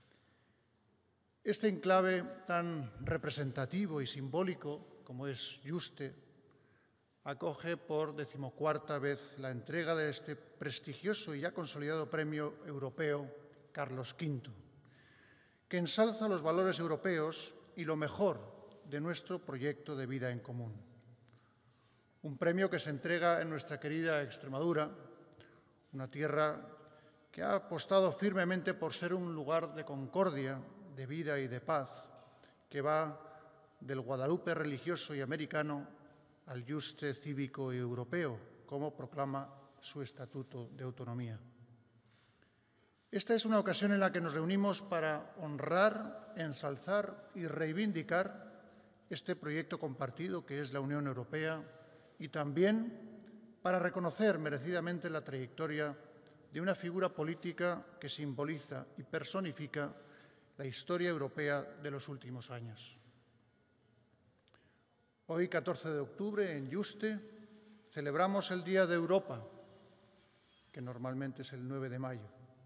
Este enclave tan representativo y simbólico como es Yuste acoge por decimocuarta vez la entrega de este prestigioso y ya consolidado Premio Europeo Carlos quinto, que ensalza los valores europeos y lo mejor de nuestro proyecto de vida en común. Un premio que se entrega en nuestra querida Extremadura, una tierra que ha apostado firmemente por ser un lugar de concordia, de vida y de paz, que va del Guadalupe religioso y americano al Yuste cívico y europeo, como proclama su Estatuto de Autonomía. Esta es una ocasión en la que nos reunimos para honrar, ensalzar y reivindicar este proyecto compartido que es la Unión Europea, y también para reconocer merecidamente la trayectoria de una figura política que simboliza y personifica la historia europea de los últimos años. Hoy, catorce de octubre, en Yuste, celebramos el Día de Europa, que normalmente es el nueve de mayo.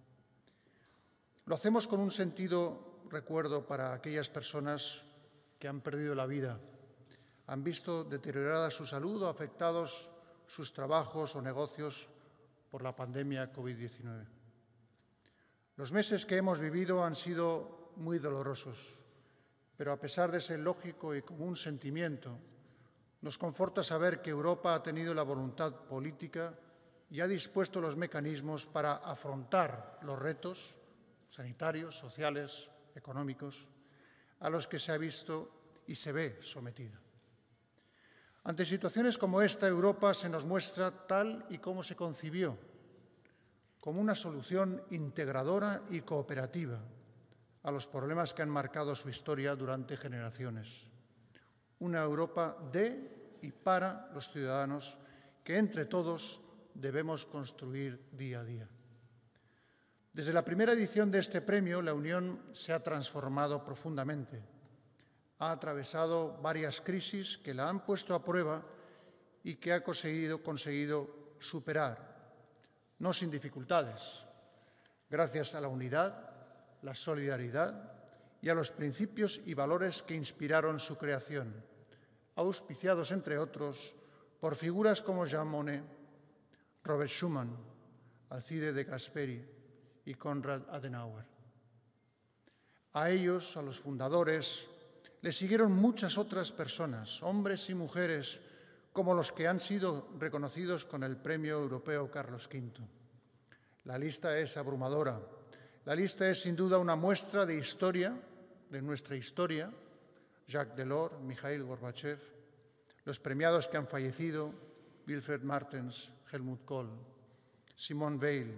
Lo hacemos con un sentido recuerdo para aquellas personas que han perdido la vida, han visto deteriorada su salud o afectados sus trabajos o negocios por la pandemia COVID diecinueve. Los meses que hemos vivido han sido muy dolorosos, pero a pesar de ese lógico y común sentimiento, nos conforta saber que Europa ha tenido la voluntad política y ha dispuesto los mecanismos para afrontar los retos sanitarios, sociales, económicos, a los que se ha visto y se ve sometida. Ante situaciones como esta, Europa se nos muestra tal y como se concibió, como una solución integradora y cooperativa a los problemas que han marcado su historia durante generaciones. Una Europa de y para los ciudadanos que entre todos debemos construir día a día. Desde la primera edición de este premio, la Unión se ha transformado profundamente. Ha atravesado varias crisis que la han puesto a prueba y que ha conseguido, conseguido superar, no sin dificultades, gracias a la unidad, la solidaridad y a los principios y valores que inspiraron su creación, auspiciados, entre otros, por figuras como Jean Monnet, Robert Schuman, Alcide de Gasperi y Konrad Adenauer. A ellos, a los fundadores, le siguieron muchas otras personas, hombres y mujeres, como los que han sido reconocidos con el Premio Europeo Carlos quinto. La lista es abrumadora. La lista es sin duda una muestra de historia, de nuestra historia. Jacques Delors, Mikhail Gorbachev, los premiados que han fallecido, Wilfried Martens, Helmut Kohl, Simone Weil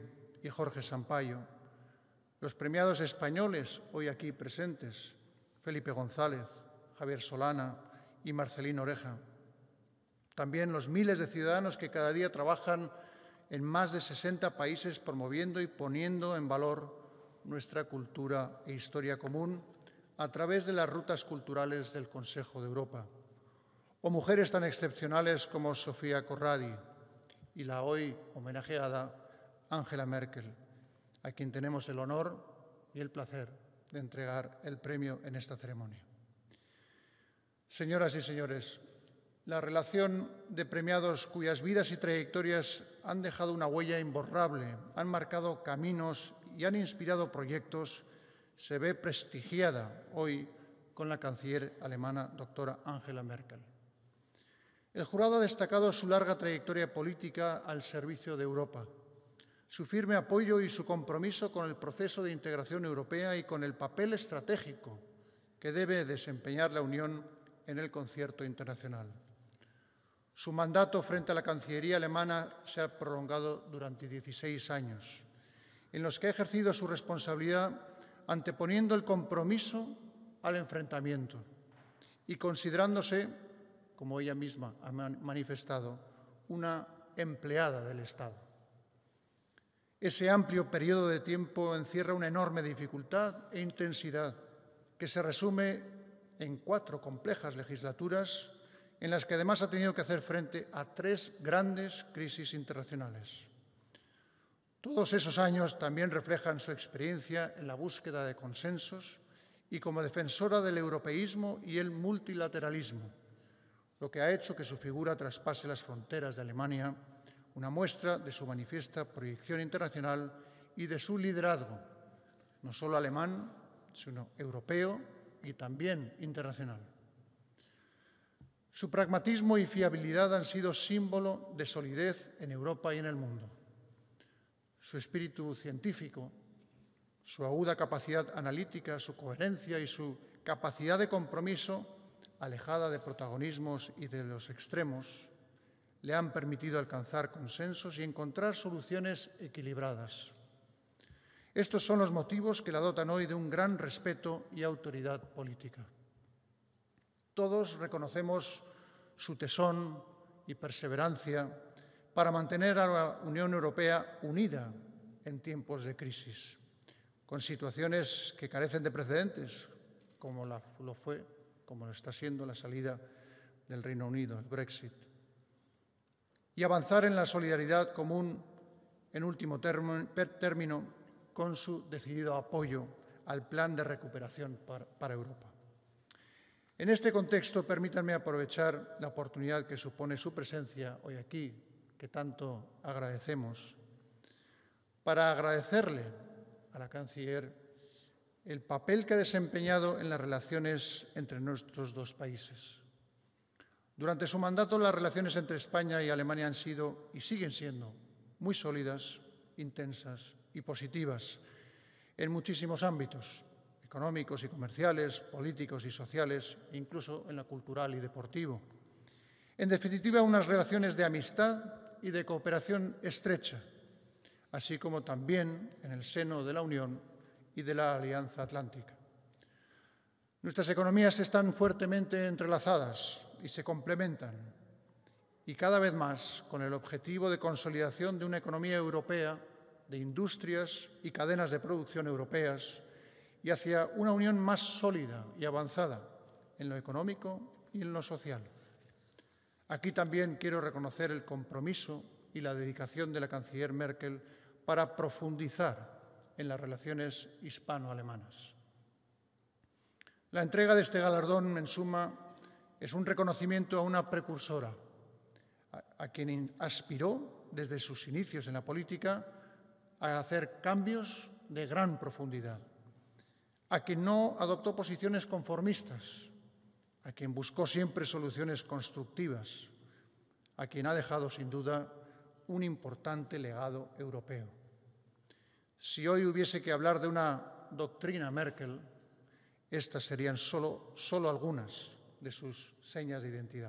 y Jorge Sampaio, los premiados españoles hoy aquí presentes, Felipe González, Javier Solana y Marcelino Oreja. También los miles de ciudadanos que cada día trabajan en más de sesenta países promoviendo y poniendo en valor nuestra cultura e historia común a través de las rutas culturales del Consejo de Europa. O mujeres tan excepcionales como Sofía Corradi y la hoy homenajeada Angela Merkel, a quien tenemos el honor y el placer de entregar el premio en esta ceremonia. Señoras y señores, la relación de premiados cuyas vidas y trayectorias han dejado una huella imborrable, han marcado caminos y han inspirado proyectos, se ve prestigiada hoy con la canciller alemana doctora Angela Merkel. El jurado ha destacado su larga trayectoria política al servicio de Europa, su firme apoyo y su compromiso con el proceso de integración europea y con el papel estratégico que debe desempeñar la Unión en el concierto internacional. Su mandato frente a la Cancillería alemana se ha prolongado durante dieciséis años, en los que ha ejercido su responsabilidad anteponiendo el compromiso al enfrentamiento y considerándose, como ella misma ha manifestado, una empleada del Estado. Ese amplio periodo de tiempo encierra una enorme dificultad e intensidad que se resume en cuatro complejas legislaturas en las que además ha tenido que hacer frente a tres grandes crisis internacionales. Todos esos años también reflejan su experiencia en la búsqueda de consensos y como defensora del europeísmo y el multilateralismo, lo que ha hecho que su figura traspase las fronteras de Alemania, una muestra de su manifiesta proyección internacional y de su liderazgo, no solo alemán, sino europeo y también internacional. Su pragmatismo y fiabilidad han sido símbolo de solidez en Europa y en el mundo. Su espíritu científico, su aguda capacidad analítica, su coherencia y su capacidad de compromiso, alejada de protagonismos y de los extremos, le han permitido alcanzar consensos y encontrar soluciones equilibradas. Estos son los motivos que la dotan hoy de un gran respeto y autoridad política. Todos reconocemos su tesón y perseverancia para mantener a la Unión Europea unida en tiempos de crisis, con situaciones que carecen de precedentes, como la, lo fue, como lo está siendo la salida del Reino Unido, el Brexit, y avanzar en la solidaridad común, en último término, con su decidido apoyo al plan de recuperación para, para Europa. En este contexto, permítanme aprovechar la oportunidad que supone su presencia hoy aquí, que tanto agradecemos, para agradecerle a la canciller el papel que ha desempeñado en las relaciones entre nuestros dos países. Durante su mandato, las relaciones entre España y Alemania han sido y siguen siendo muy sólidas, intensas y positivas en muchísimos ámbitos, económicos y comerciales, políticos y sociales, incluso en lo cultural y deportivo. En definitiva, unas relaciones de amistad y de cooperación estrecha, así como también en el seno de la Unión y de la Alianza Atlántica. Nuestras economías están fuertemente entrelazadas y se complementan, y cada vez más con el objetivo de consolidación de una economía europea, de industrias y cadenas de producción europeas, y hacia una unión más sólida y avanzada en lo económico y en lo social. Aquí también quiero reconocer el compromiso y la dedicación de la canciller Merkel para profundizar en las relaciones hispano-alemanas. La entrega de este galardón, en suma, es un reconocimiento a una precursora, a, a quien aspiró desde sus inicios en la política a hacer cambios de gran profundidad, a quien no adoptó posiciones conformistas, a quien buscó siempre soluciones constructivas, a quien ha dejado sin duda un importante legado europeo. Si hoy hubiese que hablar de una doctrina Merkel, estas serían solo, solo algunas de sus señas de identidad.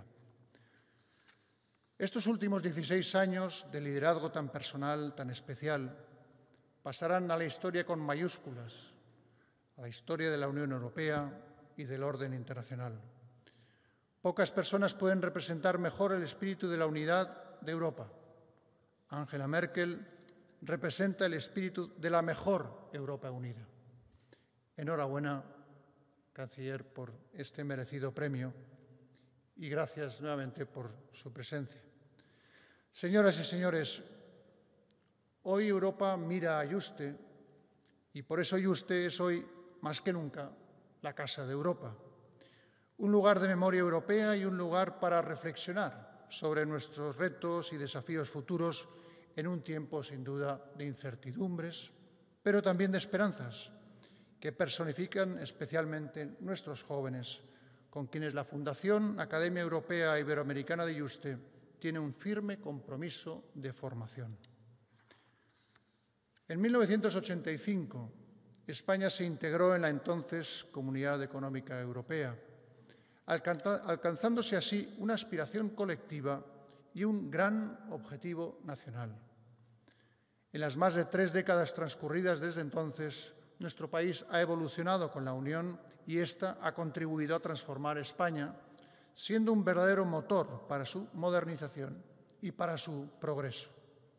Estos últimos dieciséis años de liderazgo tan personal, tan especial, pasarán a la historia con mayúsculas, a la historia de la Unión Europea y del orden internacional. Pocas personas pueden representar mejor el espíritu de la unidad de Europa. Angela Merkel representa el espíritu de la mejor Europa unida. Enhorabuena, canciller, por este merecido premio y gracias nuevamente por su presencia. Señoras y señores, hoy Europa mira a Yuste y por eso Yuste es hoy, más que nunca, la Casa de Europa. Un lugar de memoria europea y un lugar para reflexionar sobre nuestros retos y desafíos futuros en un tiempo, sin duda, de incertidumbres, pero también de esperanzas, que personifican especialmente nuestros jóvenes, con quienes la Fundación Academia Europea Iberoamericana de Yuste tiene un firme compromiso de formación. En mil novecientos ochenta y cinco, España se integró en la entonces Comunidad Económica Europea, alcanzándose así una aspiración colectiva y un gran objetivo nacional. En las más de tres décadas transcurridas desde entonces, nuestro país ha evolucionado con la Unión y ésta ha contribuido a transformar España, siendo un verdadero motor para su modernización y para su progreso.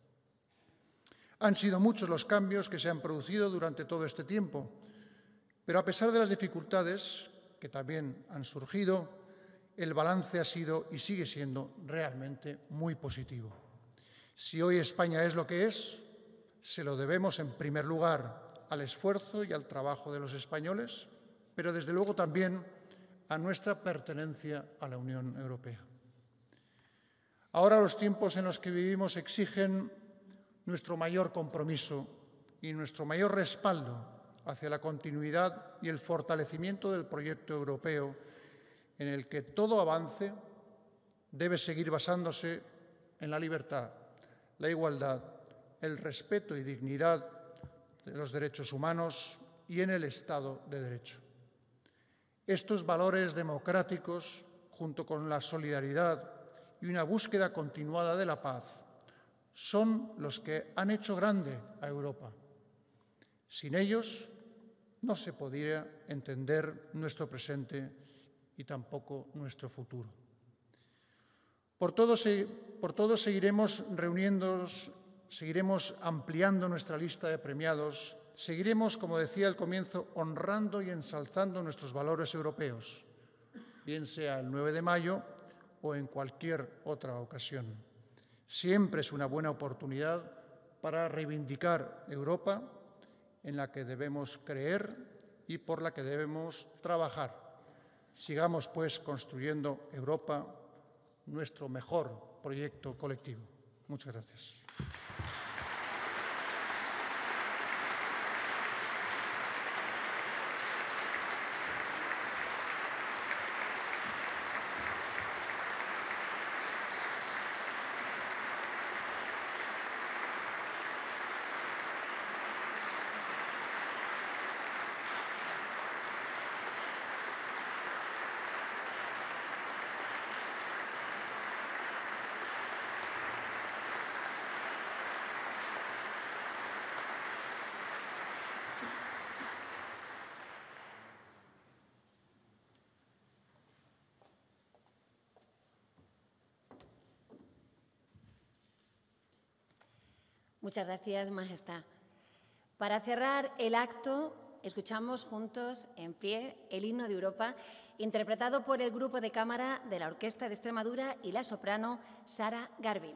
Han sido muchos los cambios que se han producido durante todo este tiempo, pero a pesar de las dificultades que también han surgido, el balance ha sido y sigue siendo realmente muy positivo. Si hoy España es lo que es, se lo debemos en primer lugar al esfuerzo y al trabajo de los españoles, pero desde luego también a nuestra pertenencia a la Unión Europea. Ahora los tiempos en los que vivimos exigen nuestro mayor compromiso y nuestro mayor respaldo hacia la continuidad y el fortalecimiento del proyecto europeo, en el que todo avance debe seguir basándose en la libertad, la igualdad, el respeto y dignidad de los derechos humanos y en el Estado de Derecho. Estos valores democráticos, junto con la solidaridad y una búsqueda continuada de la paz, son los que han hecho grande a Europa. Sin ellos, no se podría entender nuestro presente y tampoco nuestro futuro. Por todo, por todo seguiremos reuniéndonos, seguiremos ampliando nuestra lista de premiados, seguiremos, como decía al comienzo, honrando y ensalzando nuestros valores europeos, bien sea el nueve de mayo o en cualquier otra ocasión. Siempre es una buena oportunidad para reivindicar Europa, en la que debemos creer y por la que debemos trabajar. Sigamos, pues, construyendo Europa, nuestro mejor proyecto colectivo. Muchas gracias. Muchas gracias, Majestad. Para cerrar el acto, escuchamos juntos, en pie, el himno de Europa, interpretado por el grupo de cámara de la Orquesta de Extremadura y la soprano Sara Garvin.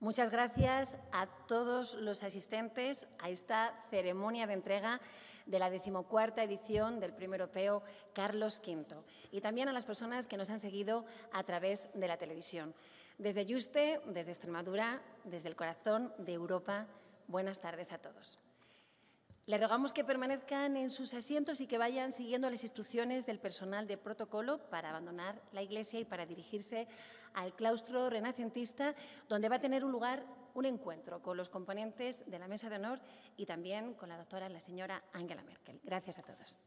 Muchas gracias a todos los asistentes a esta ceremonia de entrega de la decimocuarta edición del Premio Europeo Carlos quinto y también a las personas que nos han seguido a través de la televisión. Desde Yuste, desde Extremadura, desde el corazón de Europa, buenas tardes a todos. Les rogamos que permanezcan en sus asientos y que vayan siguiendo las instrucciones del personal de protocolo para abandonar la iglesia y para dirigirse al claustro renacentista, donde va a tener un lugar un encuentro con los componentes de la mesa de honor y también con la doctora, la señora Angela Merkel. Gracias a todos.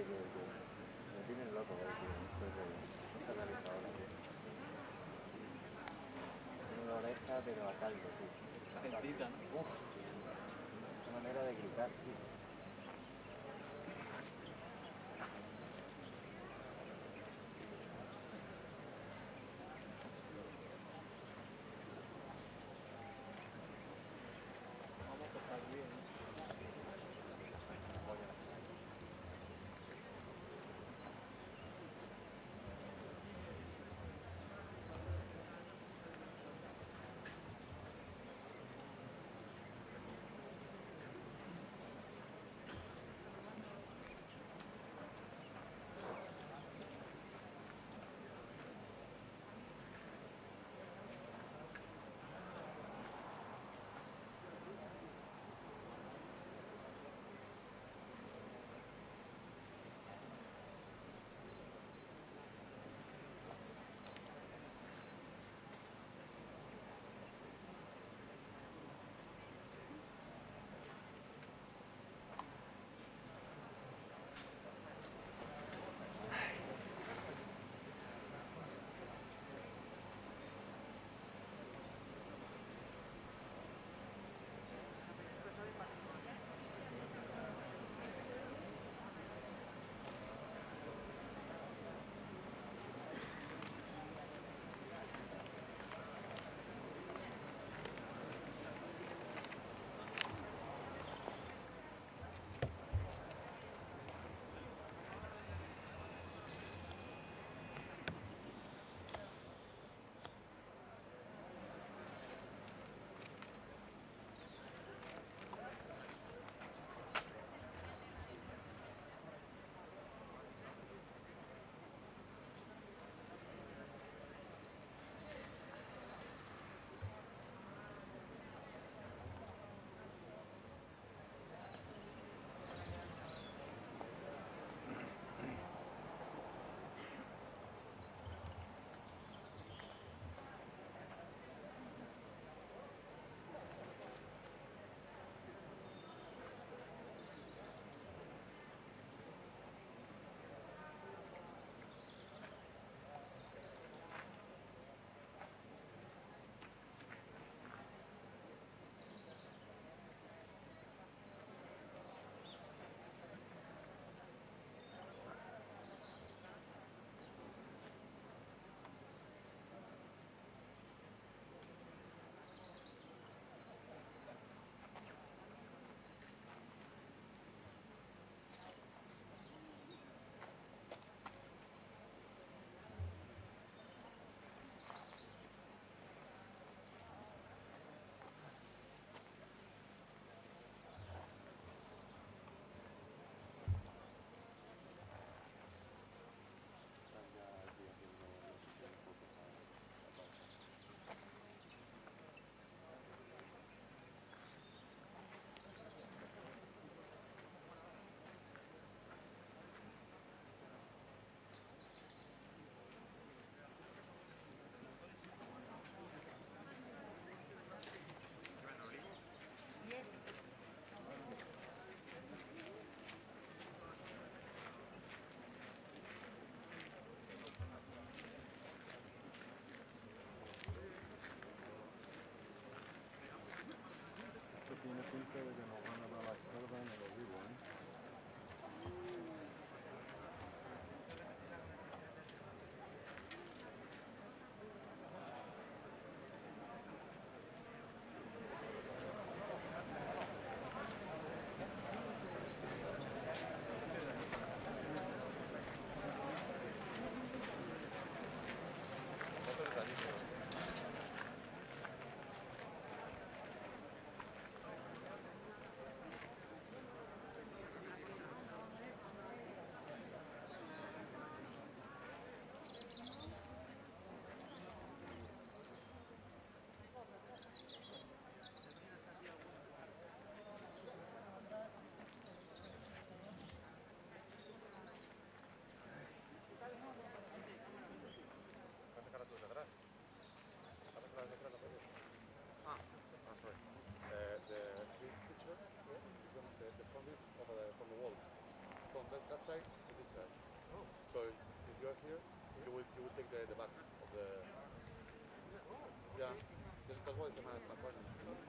que, que me tienen loco, eh, tío, esto de esta realizadora, tío. Tiene una oreja, pero a caldo, tío. Gentita, ¿no? Uf, una manera de gritar, tío. side to this side. Oh. So if you're here, you will you will take the, the back of the. Oh. Yeah. That's, that's why it's a nice apartment.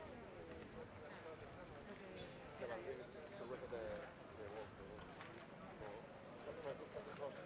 The back is to look at the the wall. The wall. So, that's the that's the house.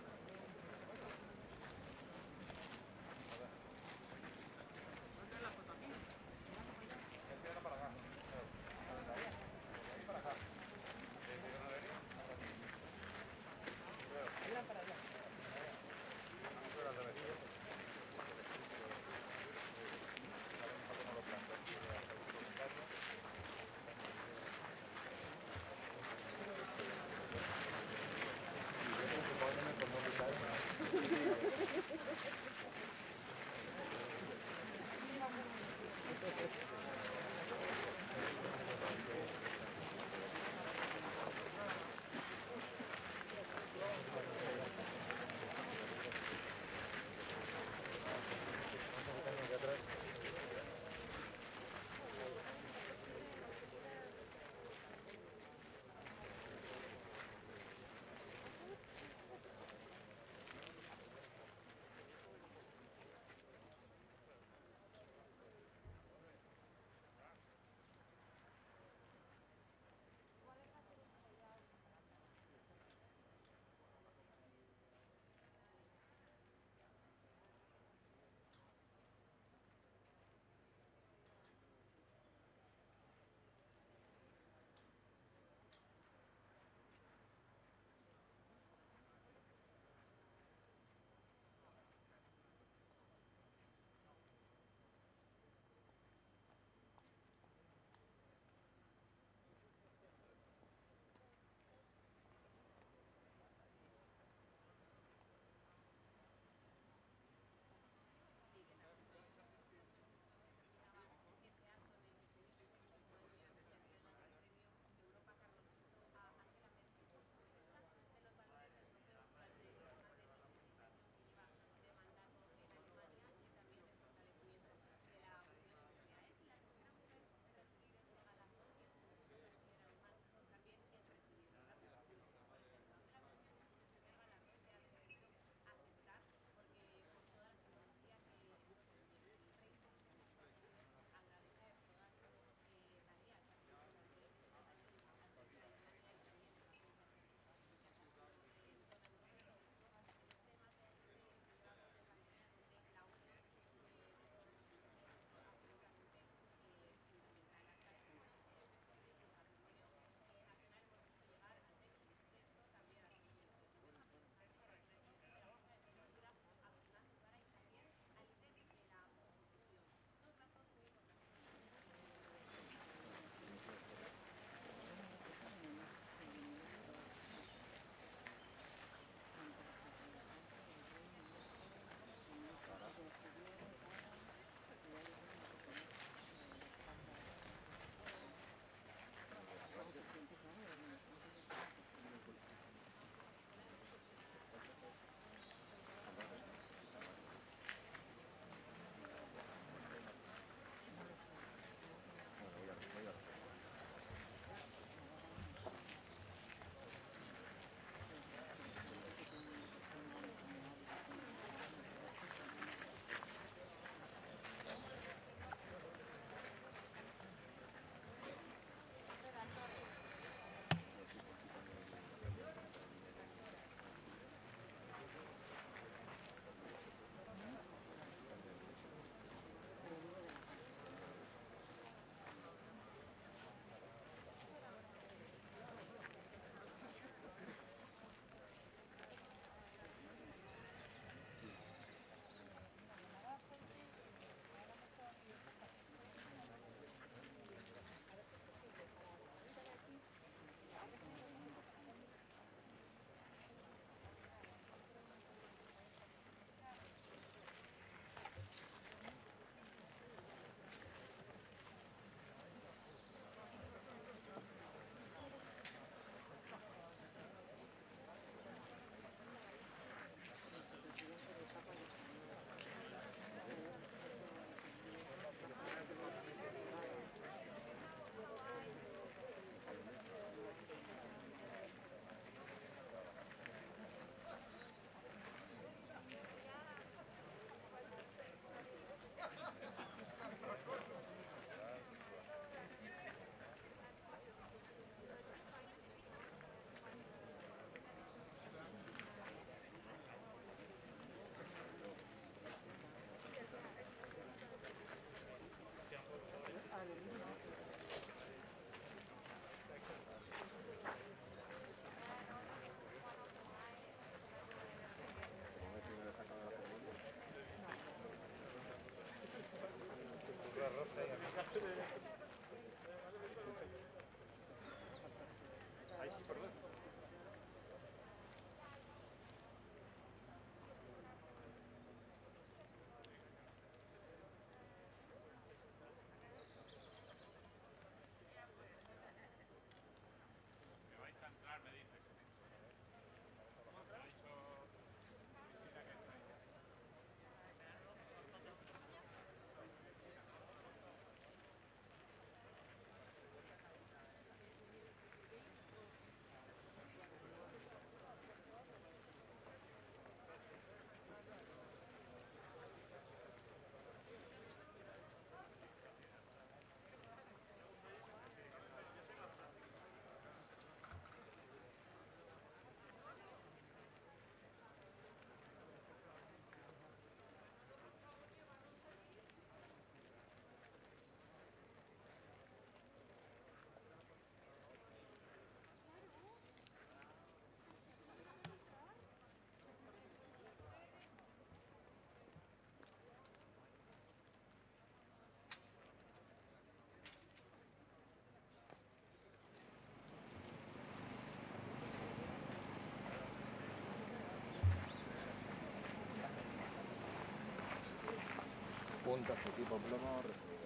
Puntos, equipo plomo.